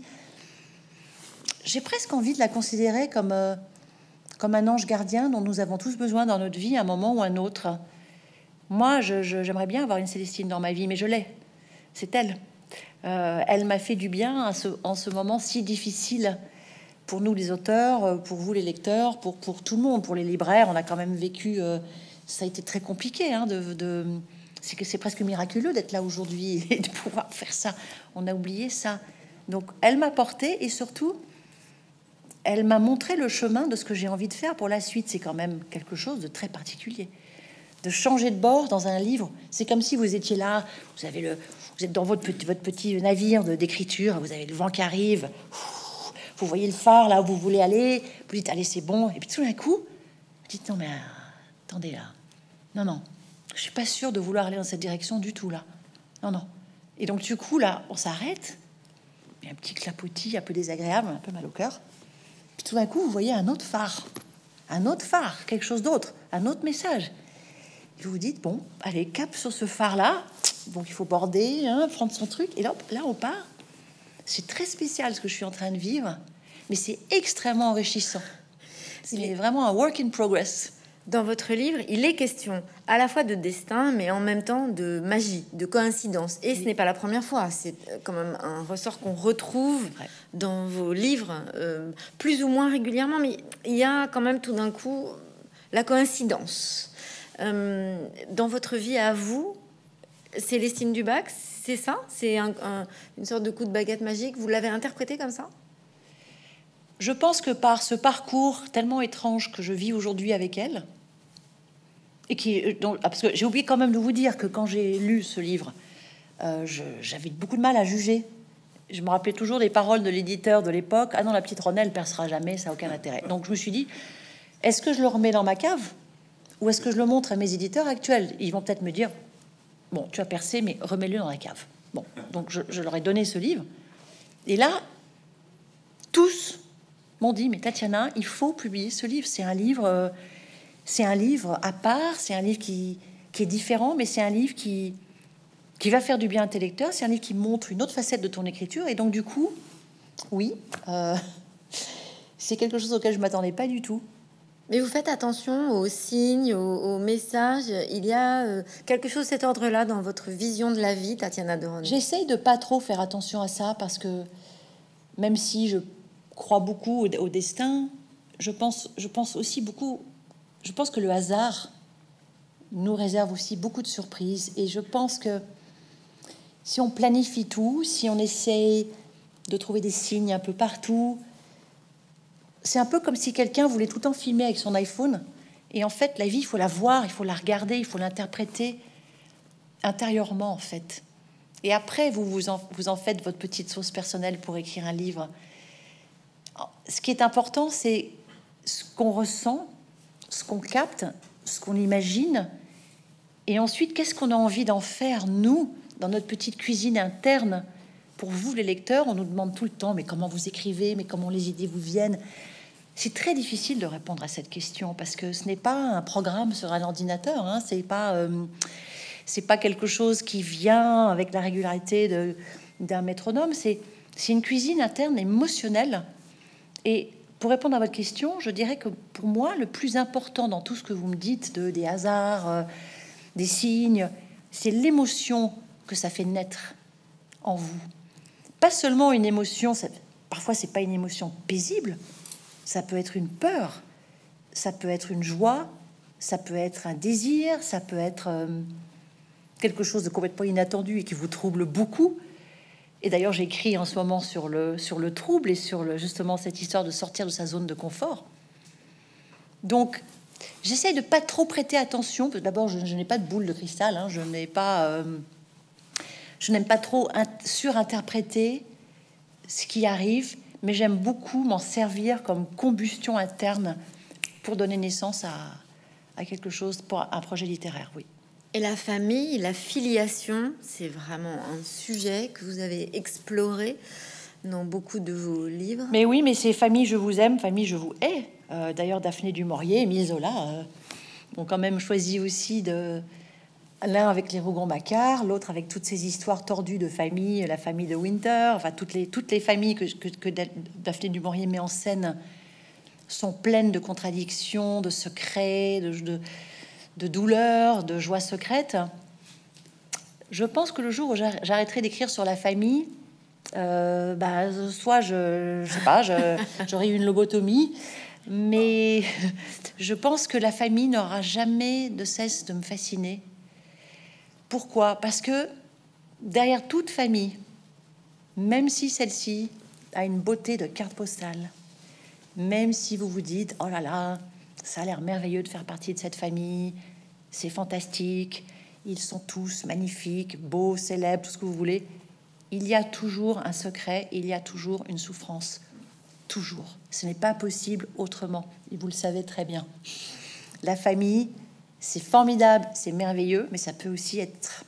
J'ai presque envie de la considérer comme, euh, comme un ange gardien dont nous avons tous besoin dans notre vie, à un moment ou un autre. Moi, je, je, j'aimerais bien avoir une Célestine dans ma vie, mais je l'ai. C'est elle. Euh, elle m'a fait du bien à ce, en ce moment si difficile pour nous les auteurs, pour vous les lecteurs, pour, pour tout le monde, pour les libraires. On a quand même vécu, euh, ça a été très compliqué. Hein, de, de, c'est que c'est presque miraculeux d'être là aujourd'hui et de pouvoir faire ça. On a oublié ça. Donc elle m'a porté et surtout, elle m'a montré le chemin de ce que j'ai envie de faire pour la suite. C'est quand même quelque chose de très particulier. De changer de bord dans un livre, c'est comme si vous étiez là, vous avez le, vous êtes dans votre petit, votre petit navire d'écriture, vous avez le vent qui arrive, vous voyez le phare là où vous voulez aller, vous dites allez c'est bon, et puis tout d'un coup, vous dites non mais attendez là, non non, je suis pas sûre de vouloir aller dans cette direction du tout là, non non, et donc du coup là on s'arrête, il y a un petit clapotis un peu désagréable, un peu mal au cœur, puis tout d'un coup vous voyez un autre phare, un autre phare, quelque chose d'autre, un autre message. Vous vous dites, bon, allez, cap sur ce phare-là. Bon, il faut border, hein, prendre son truc. Et là, là, on part. C'est très spécial ce que je suis en train de vivre, mais c'est extrêmement enrichissant. C'est vraiment un work in progress. Dans votre livre, il est question à la fois de destin, mais en même temps de magie, de coïncidence. Et oui. Ce n'est pas la première fois. C'est quand même un ressort qu'on retrouve ouais. dans vos livres, euh, plus ou moins régulièrement. Mais il y a quand même tout d'un coup la coïncidence. Euh, dans votre vie à vous, Célestine Dubac, c'est ça? C'est un, un, une sorte de coup de baguette magique? Vous l'avez interprété comme ça? Je pense que par ce parcours tellement étrange que je vis aujourd'hui avec elle, et qui, donc, parce que j'ai oublié quand même de vous dire que quand j'ai lu ce livre, euh, j'avais beaucoup de mal à juger. Je me rappelais toujours des paroles de l'éditeur de l'époque. Ah non, la petite Ronelle percera jamais, ça n'a aucun intérêt. Donc je me suis dit, est-ce que je le remets dans ma cave? Ou est-ce que je le montre à mes éditeurs actuels? Ils vont peut-être me dire, bon, tu as percé, mais remets-le dans la cave. Bon, donc je, je leur ai donné ce livre. Et là, tous m'ont dit, mais Tatiana, il faut publier ce livre. C'est un livre, euh, c'est un livre à part, c'est un livre qui, qui est différent, mais c'est un livre qui, qui va faire du bien à tes lecteurs. C'est un livre qui montre une autre facette de ton écriture. Et donc, du coup, oui, euh, c'est quelque chose auquel je m'attendais pas du tout. Mais vous faites attention aux signes, aux, aux messages. Il y a euh, quelque chose de cet ordre-là dans votre vision de la vie, Tatiana Doron. J'essaye de pas trop faire attention à ça parce que même si je crois beaucoup au, au destin, je pense, je pense aussi beaucoup. Je pense que le hasard nous réserve aussi beaucoup de surprises. Et je pense que si on planifie tout, si on essaye de trouver des signes un peu partout. C'est un peu comme si quelqu'un voulait tout le temps filmer avec son iPhone. Et en fait, la vie, il faut la voir, il faut la regarder, il faut l'interpréter intérieurement, en fait. Et après, vous vous en, vous en faites votre petite sauce personnelle pour écrire un livre. Ce qui est important, c'est ce qu'on ressent, ce qu'on capte, ce qu'on imagine. Et ensuite, qu'est-ce qu'on a envie d'en faire, nous, dans notre petite cuisine interne. Pour vous, les lecteurs, on nous demande tout le temps, mais comment vous écrivez, mais comment les idées vous viennent. C'est très difficile de répondre à cette question parce que ce n'est pas un programme sur un ordinateur. Hein, c'est pas, euh, c'est pas quelque chose qui vient avec la régularité de, d'un métronome. C'est, c'est une cuisine interne émotionnelle. Et pour répondre à votre question, je dirais que pour moi, le plus important dans tout ce que vous me dites de des hasards, euh, des signes, c'est l'émotion que ça fait naître en vous. Pas seulement une émotion. Ça, parfois, c'est pas une émotion paisible. Ça peut être une peur, ça peut être une joie, ça peut être un désir, ça peut être euh, quelque chose de complètement inattendu et qui vous trouble beaucoup. Et d'ailleurs, j'écris en ce moment sur le, sur le trouble et sur le, justement cette histoire de sortir de sa zone de confort. Donc, j'essaye de pas trop prêter attention. D'abord, je, je n'ai pas de boule de cristal, hein, je n'ai pas, euh, je n'aime pas trop in- surinterpréter ce qui arrive. Mais j'aime beaucoup m'en servir comme combustion interne pour donner naissance à, à quelque chose, pour un projet littéraire, oui. Et la famille, la filiation, c'est vraiment un sujet que vous avez exploré dans beaucoup de vos livres. Mais oui, mais c'est famille, je vous aime, famille, je vous hais. Euh, d'ailleurs, Daphné du Maurier, Émile Zola euh, ont quand même choisi aussi de... L'un avec les Rougon-Macquart, l'autre avec toutes ces histoires tordues de famille, la famille de Winter, enfin toutes les, toutes les familles que, que, que Daphné du Maurier met en scène sont pleines de contradictions, de secrets, de, de, de douleurs, de joies secrètes. Je pense que le jour où j'arrêterai d'écrire sur la famille, euh, bah, soit je, je sais pas, je, j'aurai eu une lobotomie, mais je pense que la famille n'aura jamais de cesse de me fasciner. Pourquoi? Parce que derrière toute famille, même si celle-ci a une beauté de carte postale, même si vous vous dites « Oh là là, ça a l'air merveilleux de faire partie de cette famille, c'est fantastique, ils sont tous magnifiques, beaux, célèbres, tout ce que vous voulez », il y a toujours un secret, il y a toujours une souffrance. Toujours. Ce n'est pas possible autrement, et vous le savez très bien. La famille... c'est formidable, c'est merveilleux, mais ça peut aussi être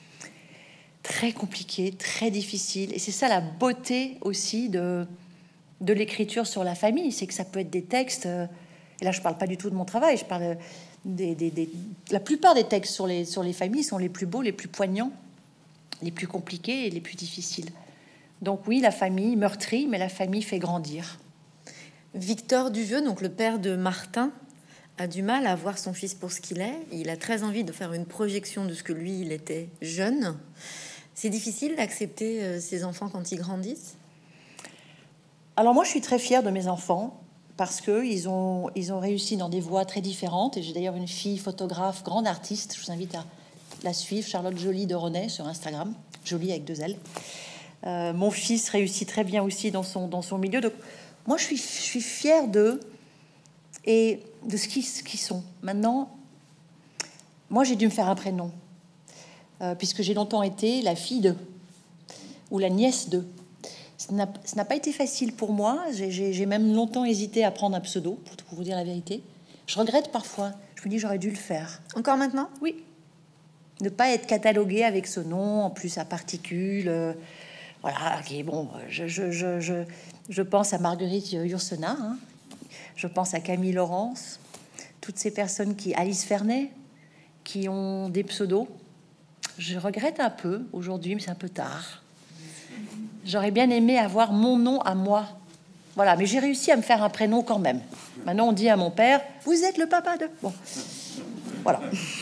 très compliqué, très difficile. Et c'est ça la beauté aussi de, de l'écriture sur la famille, c'est que ça peut être des textes, euh, et là je parle pas du tout de mon travail, je parle des, des, des la plupart des textes sur les, sur les familles sont les plus beaux, les plus poignants, les plus compliqués et les plus difficiles. Donc oui, la famille meurtrit, mais la famille fait grandir. Victor Duvieux, donc le père de Martin, a du mal à voir son fils pour ce qu'il est. Il a très envie de faire une projection de ce que lui, il était jeune. C'est difficile d'accepter euh, ses enfants quand ils grandissent? Alors moi, je suis très fière de mes enfants parce que ils ont, ils ont réussi dans des voies très différentes. Et j'ai d'ailleurs une fille photographe, grande artiste. Je vous invite à la suivre, Charlotte Joly de René sur Instagram, Joly avec deux L. Euh, mon fils réussit très bien aussi dans son, dans son milieu. Donc moi, je suis, je suis fière d'eux et de ce qu'ils, ce qu'ils sont. Maintenant, moi, j'ai dû me faire un prénom, euh, puisque j'ai longtemps été la fille de, ou la nièce de. Ça n'a, ça n'a pas été facile pour moi. J'ai, j'ai, j'ai même longtemps hésité à prendre un pseudo, pour, pour vous dire la vérité. Je regrette parfois. Je me dis, j'aurais dû le faire. Encore maintenant? Oui. Ne pas être catalogué avec ce nom, en plus à particules. Euh, voilà, qui est bon. Je, je, je, je, je pense à Marguerite Yourcenar, hein. Je pense à Camille Laurence, toutes ces personnes qui, Alice Fernet, qui ont des pseudos. Je regrette un peu aujourd'hui, mais c'est un peu tard. J'aurais bien aimé avoir mon nom à moi. Voilà, mais j'ai réussi à me faire un prénom quand même. Maintenant, on dit à mon père, vous êtes le papa de... Bon, voilà.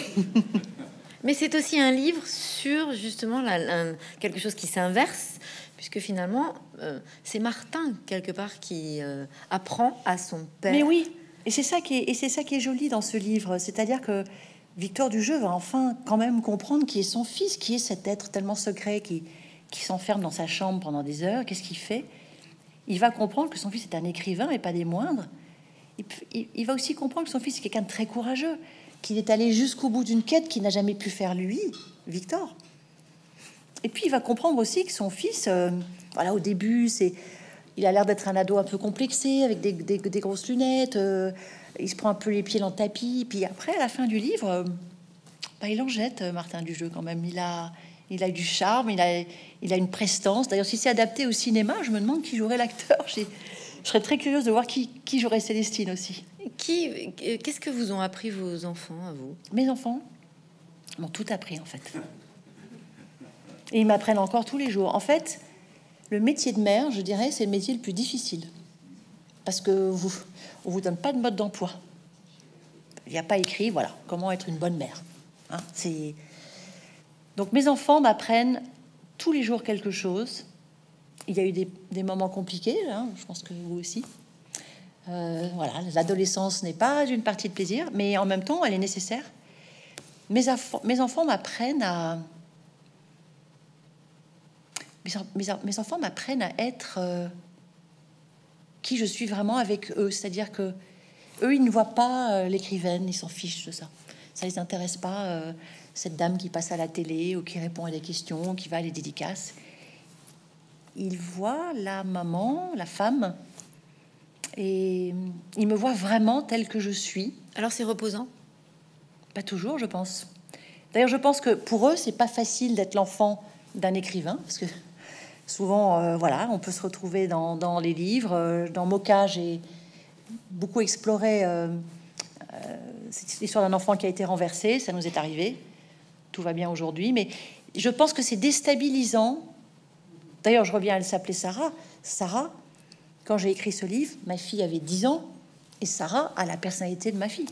Mais c'est aussi un livre sur justement la, la, quelque chose qui s'inverse, puisque finalement, euh, c'est Martin, quelque part, qui euh, apprend à son père. Mais oui, et c'est ça qui est, et c'est ça qui est joli dans ce livre. C'est-à-dire que Victor Duvieux va enfin quand même comprendre qui est son fils, qui est cet être tellement secret qui, qui s'enferme dans sa chambre pendant des heures. Qu'est-ce qu'il fait? Il va comprendre que son fils est un écrivain et pas des moindres. Il, il, il va aussi comprendre que son fils est quelqu'un de très courageux, qu'il est allé jusqu'au bout d'une quête qu'il n'a jamais pu faire lui, Victor. Et puis il va comprendre aussi que son fils, euh, voilà, au début, c'est, il a l'air d'être un ado un peu complexé, avec des, des, des grosses lunettes, euh, il se prend un peu les pieds dans le tapis, puis après, à la fin du livre, euh, bah, il en jette, Martin Duvieux, quand même. Il a, il a du charme, il a, il a une prestance. D'ailleurs, si c'est adapté au cinéma, je me demande qui jouerait l'acteur. J'ai, Je serais très curieuse de voir qui, qui jouerait Célestine aussi. Qui, qu'est-ce que vous ont appris vos enfants à vous? Mes enfants m'ont tout appris en fait. Et ils m'apprennent encore tous les jours. En fait, le métier de mère, je dirais, c'est le métier le plus difficile. Parce que vous, on vous donne pas de mode d'emploi. Il n'y a pas écrit, voilà, comment être une bonne mère. Hein, c'est... Donc mes enfants m'apprennent tous les jours quelque chose. Il y a eu des, des moments compliqués, hein, je pense que vous aussi. Euh, voilà, l'adolescence n'est pas une partie de plaisir, mais en même temps, elle est nécessaire. Mes, aff- mes enfants m'apprennent à... Mes, mes, mes enfants m'apprennent à être euh, qui je suis vraiment avec eux. C'est-à-dire que eux, ils ne voient pas euh, l'écrivaine, ils s'en fichent de ça. Ça les intéresse pas, euh, cette dame qui passe à la télé ou qui répond à des questions, qui va à les dédicaces. Ils voient la maman, la femme, et ils me voient vraiment telle que je suis. Alors c'est reposant? Pas toujours, je pense. D'ailleurs, je pense que pour eux, c'est pas facile d'être l'enfant d'un écrivain, parce que souvent, euh, voilà, on peut se retrouver dans, dans les livres. Euh, Dans Moka, j'ai beaucoup exploré euh, euh, cette histoire d'un enfant qui a été renversé. Ça nous est arrivé. Tout va bien aujourd'hui, mais je pense que c'est déstabilisant. D'ailleurs, je reviens, elle s'appelait Sarah. Sarah, quand j'ai écrit ce livre, ma fille avait dix ans, et Sarah a la personnalité de ma fille.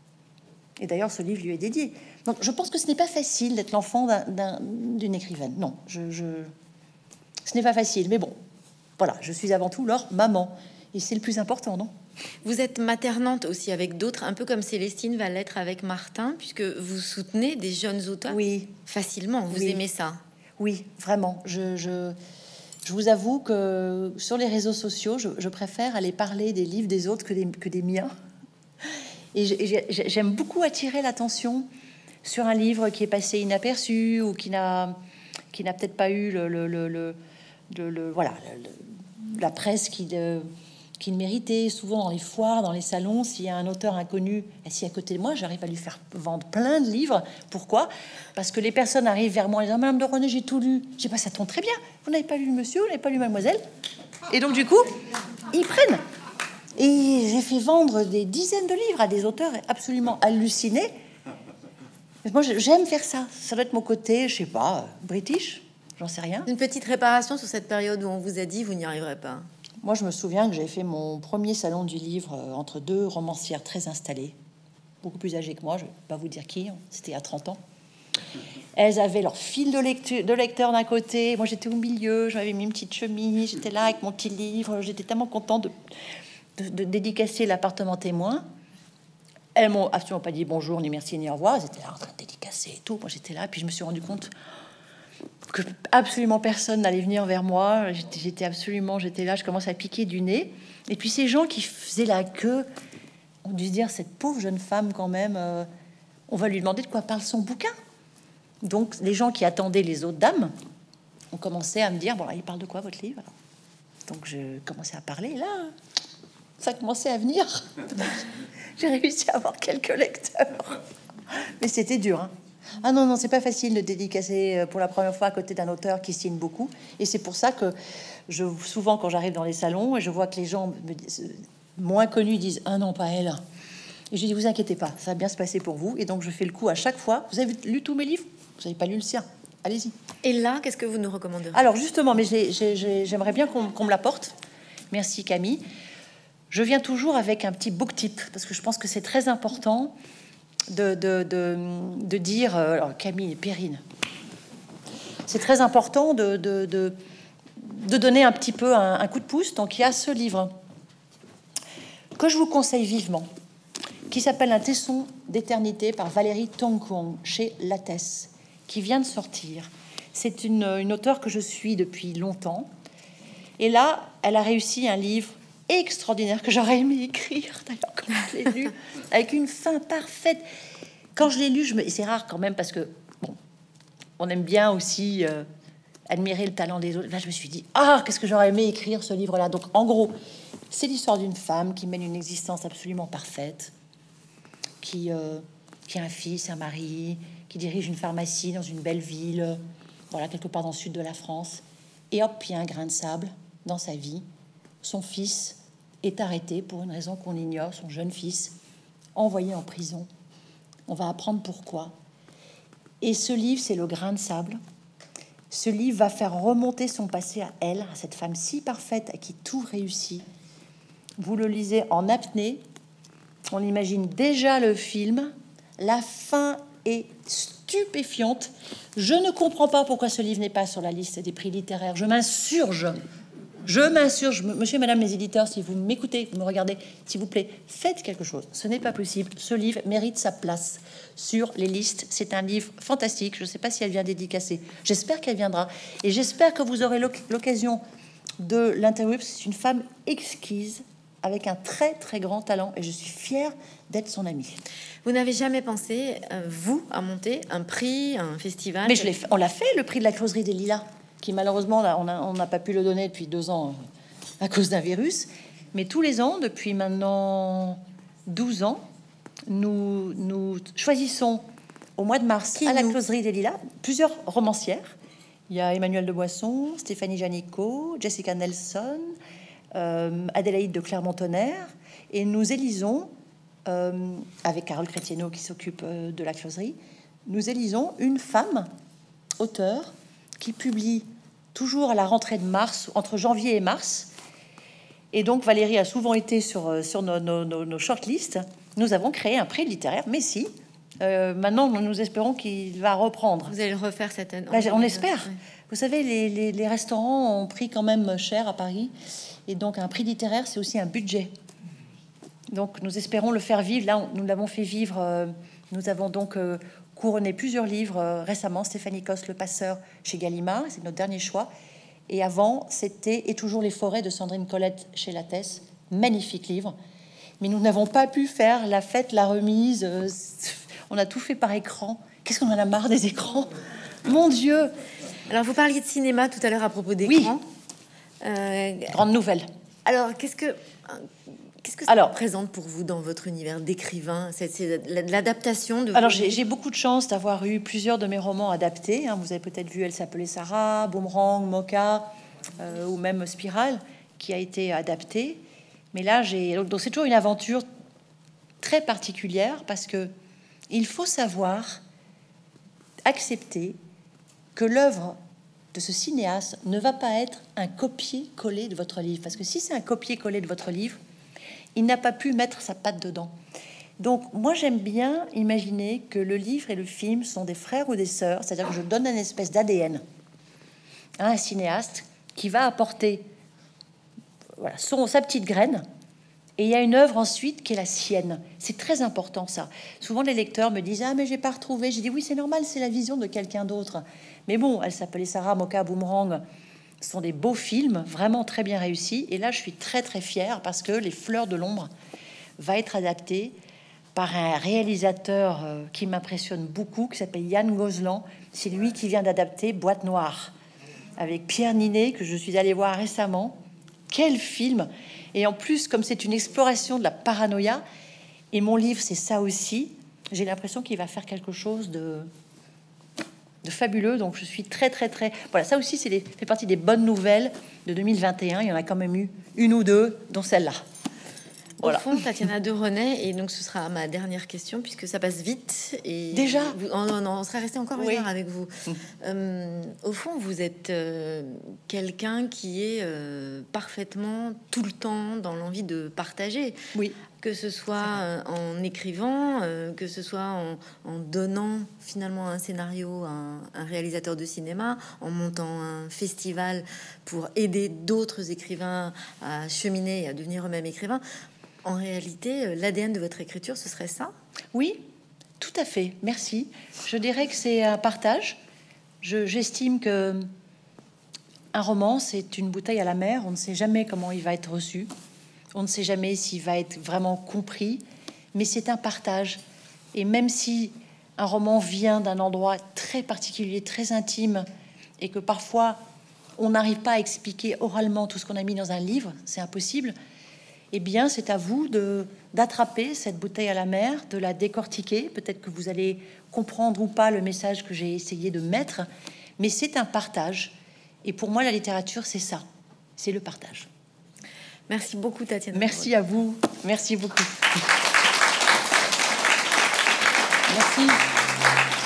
Et d'ailleurs, ce livre lui est dédié. Donc, je pense que ce n'est pas facile d'être l'enfant d'un- d'un- d'une écrivaine. Non, je, je... ce n'est pas facile. Mais bon, voilà, je suis avant tout leur maman. Et c'est le plus important, non? Vous êtes maternante aussi avec d'autres, un peu comme Célestine va l'être avec Martin, puisque vous soutenez des jeunes auteurs. Oui. Facilement, vous Oui. aimez ça? Oui, vraiment. Je, je, je vous avoue que sur les réseaux sociaux, je, je préfère aller parler des livres des autres que des, que des miens. Et j'ai- j'ai- j'aime beaucoup attirer l'attention sur un livre qui est passé inaperçu ou qui n'a qui n'a peut-être pas eu le, le, le, le- le- le- voilà le- le- la presse qui le, qui le méritait. Souvent dans les foires, dans les salons, s'il y a un auteur inconnu assis à côté de moi, j'arrive à lui faire vendre plein de livres. Pourquoi? Parce que les personnes arrivent vers moi et disent: Madame de René, j'ai tout lu. J'ai pas, ça tombe très bien. Vous n'avez pas lu le monsieur, vous n'avez pas lu Mademoiselle. Et donc du coup, ils prennent. Et j'ai fait vendre des dizaines de livres à des auteurs absolument hallucinés. Moi, j'aime faire ça. Ça doit être mon côté, je sais pas, british, j'en sais rien. Une petite réparation sur cette période où on vous a dit vous n'y arriverez pas. Moi, je me souviens que j'avais fait mon premier salon du livre euh, entre deux romancières très installées, beaucoup plus âgées que moi, je ne vais pas vous dire qui, c'était il y a trente ans. Elles avaient leur fil de lecture, de lecteur d'un côté, moi j'étais au milieu, j'avais mis une petite chemise, j'étais là avec mon petit livre, j'étais tellement contente de, de, de dédicacer l'appartement témoin. Elles m'ont absolument pas dit bonjour, ni merci, ni au revoir. Elles étaient là en train de dédicacer et tout. Moi, j'étais là, puis je me suis rendu compte que absolument personne n'allait venir vers moi. J'étais, j'étais absolument, j'étais là, je commence à piquer du nez. Et puis ces gens qui faisaient la queue ont dû se dire: cette pauvre jeune femme, quand même, euh, on va lui demander de quoi parle son bouquin. Donc, les gens qui attendaient les autres dames ont commencé à me dire: bon, là, il parle de quoi votre livre? Donc, je commençais à parler. Et là, ça commençait à venir. J'ai réussi à avoir quelques lecteurs, mais c'était dur. Hein. Ah non, non, c'est pas facile de dédicacer pour la première fois à côté d'un auteur qui signe beaucoup. Et c'est pour ça que je, souvent, quand j'arrive dans les salons et je vois que les gens me disent, moins connus disent: ah non, pas elle. Et je dis: vous inquiétez pas, ça va bien se passer pour vous. Et donc je fais le coup à chaque fois. Vous avez lu tous mes livres? Vous n'avez pas lu le sien? Allez-y. Et là, qu'est-ce que vous nous recommandez? Alors justement, mais j'ai, j'ai, j'ai, j'aimerais bien qu'on, qu'on me l'apporte. Merci Camille. Je viens toujours avec un petit book tip, parce que je pense que c'est très important de, de, de, de dire... Alors Camille et Perrine. C'est très important de, de, de, de donner un petit peu un, un coup de pouce. Donc il y a ce livre que je vous conseille vivement, qui s'appelle Un tesson d'éternité par Valérie Tongkwong chez Lattès, qui vient de sortir. C'est une, une auteure que je suis depuis longtemps. Et là, elle a réussi un livre extraordinaire que j'aurais aimé écrire, d'ailleurs, quand je l'ai lu, avec une fin parfaite. Quand je l'ai lu, je me... c'est rare quand même, parce que, bon, on aime bien aussi euh, admirer le talent des autres. Là, je me suis dit: ah, qu'est-ce que j'aurais aimé écrire ce livre-là. Donc, en gros, c'est l'histoire d'une femme qui mène une existence absolument parfaite, qui, euh, qui a un fils, un mari, qui dirige une pharmacie dans une belle ville, voilà, quelque part dans le sud de la France. Et hop, il y a un grain de sable dans sa vie. Son fils est arrêté pour une raison qu'on ignore, son jeune fils, envoyé en prison. On va apprendre pourquoi. Et ce livre, c'est le grain de sable. Ce livre va faire remonter son passé à elle, à cette femme si parfaite à qui tout réussit. Vous le lisez en apnée, on imagine déjà le film, la fin est stupéfiante. Je ne comprends pas pourquoi ce livre n'est pas sur la liste des prix littéraires. Je m'insurge. Je m'insurge. Monsieur et madame les éditeurs, si vous m'écoutez, vous me regardez, s'il vous plaît, faites quelque chose. Ce n'est pas possible. Ce livre mérite sa place sur les listes. C'est un livre fantastique. Je ne sais pas si elle vient dédicacer. J'espère qu'elle viendra. Et j'espère que vous aurez l'occasion de l'interviewer. C'est une femme exquise, avec un très, très grand talent. Et je suis fière d'être son amie. Vous n'avez jamais pensé, euh, vous, à monter un prix, un festival? Mais je l'ai fait. On l'a fait, le prix de la Closerie des Lilas, qui malheureusement, là, on n'a pas pu le donner depuis deux ans euh, à cause d'un virus. Mais tous les ans, depuis maintenant douze ans, nous, nous choisissons au mois de mars Qui à la nous Closerie des Lilas plusieurs romancières. Il y a Emmanuelle de Boisson, Stéphanie Janicot, Jessica Nelson, euh, Adélaïde de Clermont-Tonnerre. Et nous élisons, euh, avec Carole Chrétienot qui s'occupe euh, de la Closerie, nous élisons une femme auteure qui publie toujours à la rentrée de mars, entre janvier et mars. Et donc Valérie a souvent été sur, sur nos, nos, nos, nos shortlists. Nous avons créé un prix littéraire, mais si. Euh, maintenant, nous espérons qu'il va reprendre. Vous allez le refaire cette année? Bah, on espère. Oui. Vous savez, les, les, les restaurants ont pris quand même cher à Paris. Et donc un prix littéraire, c'est aussi un budget. Donc nous espérons le faire vivre. Là, on, nous l'avons fait vivre. Euh, nous avons donc... Euh, couronné plusieurs livres euh, récemment. Stéphanie Coste, Le Passeur, chez Gallimard, c'est notre dernier choix. Et avant, c'était Et toujours les forêts de Sandrine Colette chez Lattès. Magnifique livre. Mais nous n'avons pas pu faire la fête, la remise. Euh, on a tout fait par écran. Qu'est-ce qu'on en a marre des écrans? Mon Dieu! Alors, vous parliez de cinéma tout à l'heure à propos d'écran. Oui. Euh, Grande nouvelle. alors, qu'est-ce que... Qu'est-ce que ça alors, représente pour vous dans votre univers d'écrivain? C'est l'adaptation de... Alors, j'ai beaucoup de chance d'avoir eu plusieurs de mes romans adaptés. Hein. Vous avez peut-être vu Elle s'appelait Sarah, Boomerang, Mocha, euh, ou même Spirale, qui a été adapté. Mais là, j'ai... Donc, c'est toujours une aventure très particulière parce que il faut savoir accepter que l'œuvre de ce cinéaste ne va pas être un copier-coller de votre livre. Parce que si c'est un copier-coller de votre livre, il n'a pas pu mettre sa patte dedans. Donc, moi, j'aime bien imaginer que le livre et le film sont des frères ou des sœurs, c'est-à-dire que je donne une espèce d'A D N à un cinéaste qui va apporter voilà, son, sa petite graine, et il y a une œuvre ensuite qui est la sienne. C'est très important, ça. Souvent, les lecteurs me disent « Ah, mais j'ai pas retrouvé ». J'ai dit « Oui, c'est normal, c'est la vision de quelqu'un d'autre. » Mais bon, Elle s'appelait Sarah, Mocha, Boomerang... Ce sont des beaux films, vraiment très bien réussis. Et là, je suis très, très fière parce que Les Fleurs de l'ombre va être adapté par un réalisateur euh, qui m'impressionne beaucoup, qui s'appelle Yann Gozlan. C'est lui qui vient d'adapter Boîte Noire avec Pierre Ninet, que je suis allée voir récemment. Quel film! Et en plus, comme c'est une exploration de la paranoïa, et mon livre, c'est ça aussi, j'ai l'impression qu'il va faire quelque chose de... de fabuleux, donc je suis très très très voilà, ça aussi c'est des, fait partie des bonnes nouvelles de deux mille vingt et un. Il y en a quand même eu une ou deux, dont celle-là. Voilà. Au fond, Tatiana de René, et donc ce sera ma dernière question puisque ça passe vite et déjà vous, oh non, non, on sera resté encore une oui. heure avec vous. euh, au fond, vous êtes euh, quelqu'un qui est euh, parfaitement tout le temps dans l'envie de partager. Oui. Que ce soit euh, en écrivant, euh, que ce soit en, en donnant finalement un scénario à un, un réalisateur de cinéma, en montant un festival pour aider d'autres écrivains à cheminer et à devenir eux-mêmes écrivains. En réalité, l'A D N de votre écriture, ce serait ça? Oui, tout à fait. Merci. Je dirais que c'est un partage. Je, j'estime que un roman, c'est une bouteille à la mer. On ne sait jamais comment il va être reçu. On ne sait jamais s'il va être vraiment compris. Mais c'est un partage. Et même si un roman vient d'un endroit très particulier, très intime, et que parfois on n'arrive pas à expliquer oralement tout ce qu'on a mis dans un livre, c'est impossible. Eh bien, c'est à vous de d'attraper cette bouteille à la mer, de la décortiquer. Peut-être que vous allez comprendre ou pas le message que j'ai essayé de mettre, mais c'est un partage. Et pour moi, la littérature, c'est ça, c'est le partage. Merci beaucoup, Tatiana. Merci à vous. Merci beaucoup. Merci.